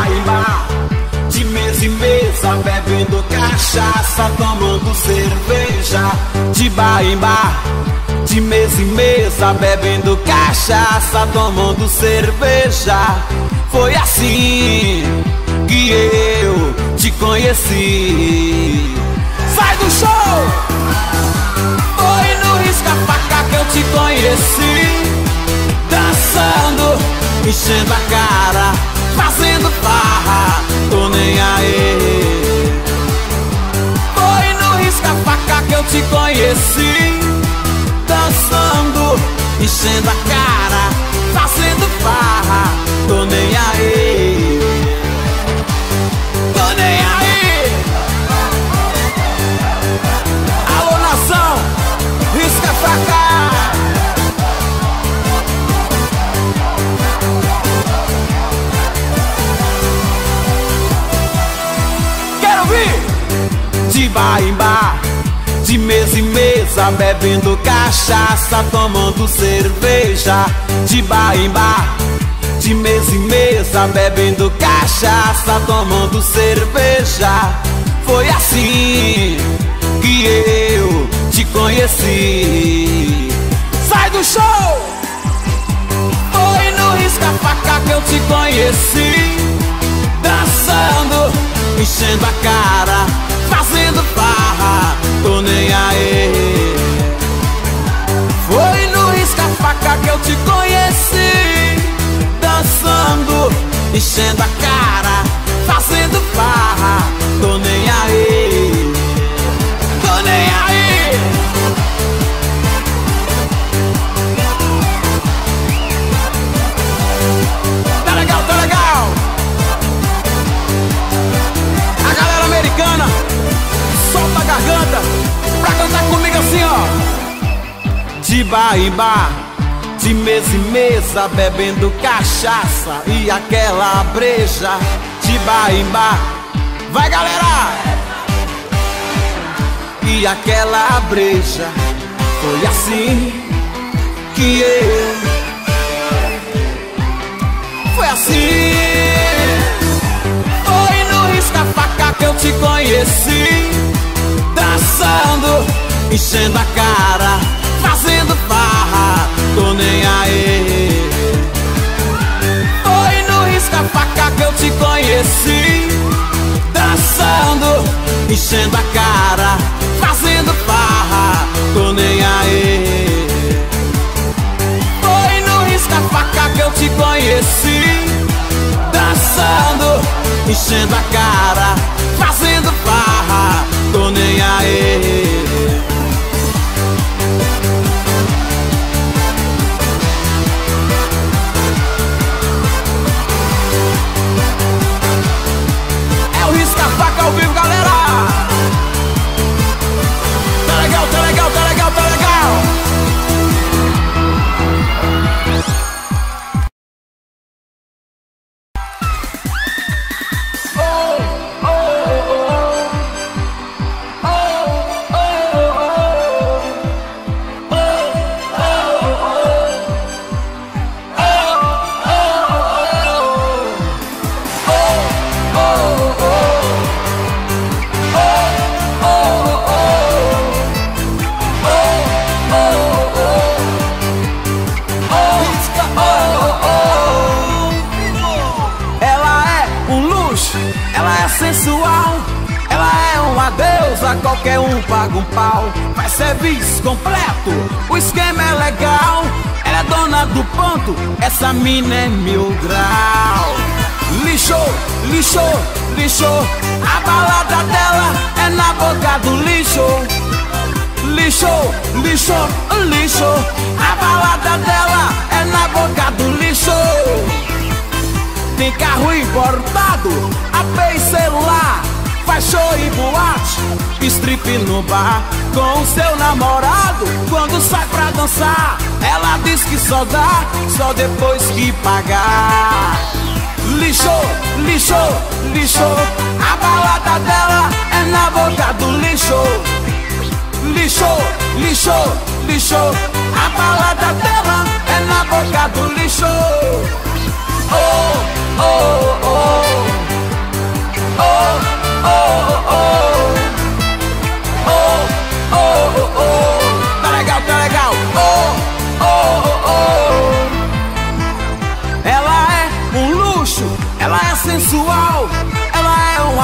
bar em bar, de mesa em mesa, bebendo cachaça, tomando cerveja. De bar em bar, de mesa em mesa, bebendo cachaça, tomando cerveja. Foi assim que eu te conheci. Sai do show! Foi no risca-faca que eu te conheci, dançando, enchendo a cara, fazendo farra, tô nem aí. Foi no risca-faca que eu te conheci, dançando, enchendo a cara, fazendo farra, tô nem aí. Tô nem aí. Alô, nação, risca-faca. De bar em bar, de mesa em mesa, bebendo cachaça, tomando cerveja. De bar em bar, de mesa em mesa, bebendo cachaça, tomando cerveja. Foi assim que eu te conheci. Sai do show! Foi no risca-faca que eu te conheci, dançando, enchendo a cara, fazendo farra, tô nem aí. Foi no risca-faca que eu te conheci, dançando, enchendo a cara, fazendo farra, tô nem aí. Tô nem aí. Tá legal, tá legal. A galera americana, solta a garganta pra cantar comigo assim, ó. De bar em bar, de mesa em mesa, bebendo cachaça e aquela breja. De bar em bar, vai galera! E aquela breja. Foi assim que eu, foi assim. Foi no risca-faca que eu te conheci, dançando, enchendo a cara, fazendo farra, tô nem aí. Foi no risca-faca que eu te conheci, dançando, enchendo a cara, fazendo farra, tô nem aí. Foi no risca-faca que eu te conheci, dançando, enchendo a cara, fazendo farra, tô nem aí. É o risca-faca ao vivo, galera. Tá legal, tá legal, tá legal, tá legal. Sensual, ela é uma deusa, qualquer um paga um pau. Faz serviço completo, o esquema é legal. Ela é dona do ponto, essa mina é mil grau. Lixou, lixou, lixou, a balada dela é na boca do lixo. Lixou, lixou, lixou, a balada dela é na boca do lixo. Tem carro importado, A P e celular, faz show e boate, strip no bar com o seu namorado. Quando sai pra dançar, ela diz que só dá, só depois que pagar. Lixou, lixou, lixou, a balada dela é na boca do lixo. Lixou, lixou, lixou, a balada dela é na boca do lixo. Oh, oh, oh.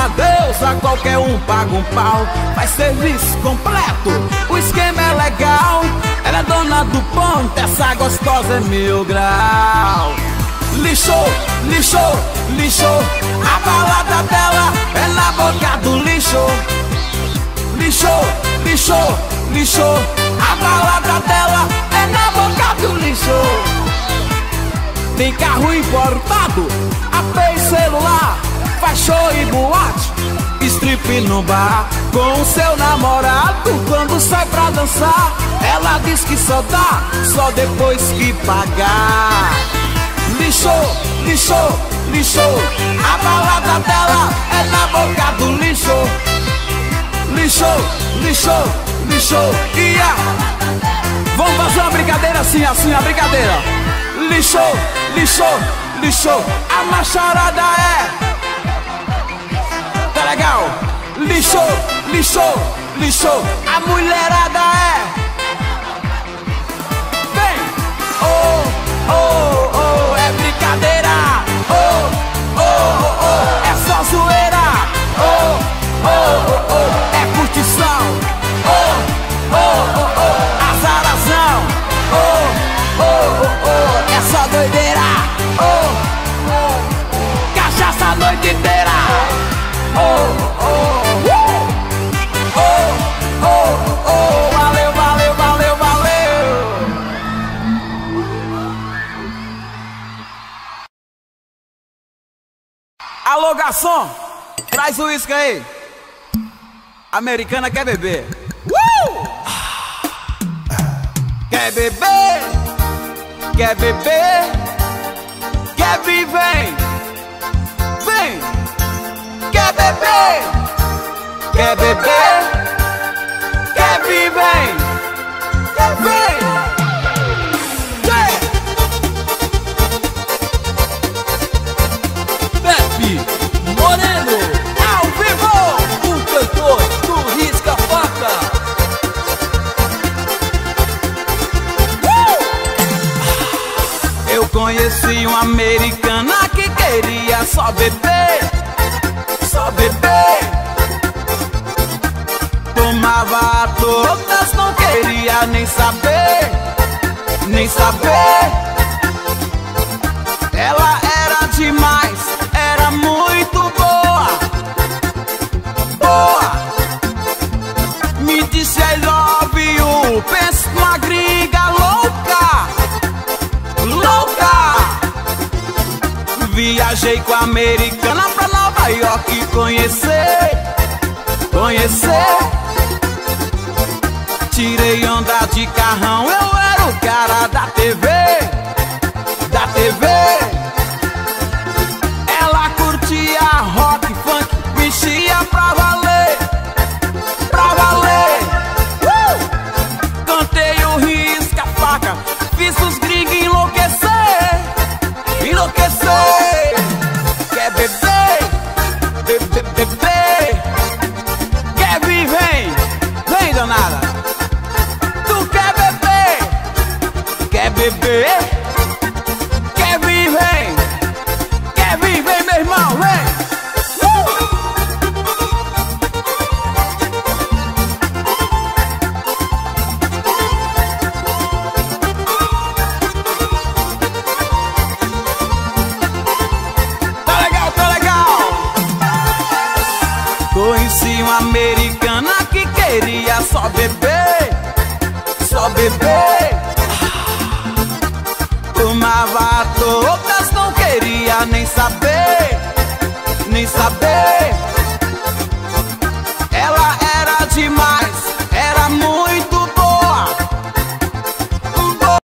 deusa, qualquer um paga um pau. Faz serviço completo, o esquema é legal. Ela é dona do ponto, essa gostosa é mil grau. Lixou, lixou, lixou, a balada dela é na boca do lixo. Lixou, lixou, lixou, a balada dela é na boca do lixo. Tem carro importado, A P e celular, faz show e boate, strip no bar. Com o seu namorado, quando sai pra dançar, ela diz que só dá, só depois que pagar. Lixou, lixou, lixou, a balada dela é na boca do lixo. Lixou, lixou, lixou, ia. Vamos fazer uma brincadeira assim, assim, a brincadeira. Lixou, lixou, lixou, a macharada é. Tá legal? Lixou, lixou, lixou, a mulherada é. Vem! Oh, oh, oh, é brincadeira. Oh, oh, oh, oh, é só zoeira. Oh, oh, oh, oh, é curtição. Oh, oh, oh, oh, azarazão. Oh, oh, oh, oh, é só doideira. Oh, oh, cachaça a noite inteira. Oh, oh, uh! Oh, oh, oh, valeu, valeu, valeu, valeu. Alô, garçom, traz o uísque aí. Americana quer beber. Uh! Quer beber? Quer beber? Quer vir, vem. Vem. Quer beber? Quer beber? Quer vir, vem. Quer vem. Pepe Moreno, Ao vivo, o cantor do Risca-Faca. eu conheci uma americana que queria só beber, só beber. Tomava todas, não queria nem saber, nem saber. Ela era demais, era muito boa, boa. Me disse I love you, penso numa gringa louca, louca. Viajei com a americana pra Nova York conhecer, conhecer. Tirei onda de carrão, eu era o cara da T V, da T V. Ela curtia rock, funk, mexia pra valer, pra valer. Uh! Cantei o Risca-Faca, fiz os gringos enlouquecer, enlouquecer. Quer beber? Beber, beber. Quer vir, vem, vem, danada. Tu quer beber? Quer beber? Quer vir, vem. Quer vir, vem, meu irmão, vem. Uh! Tá legal, tá legal. Conheci uma americana que queria só beber, só beber. Tomava todas, não queria nem saber, nem saber.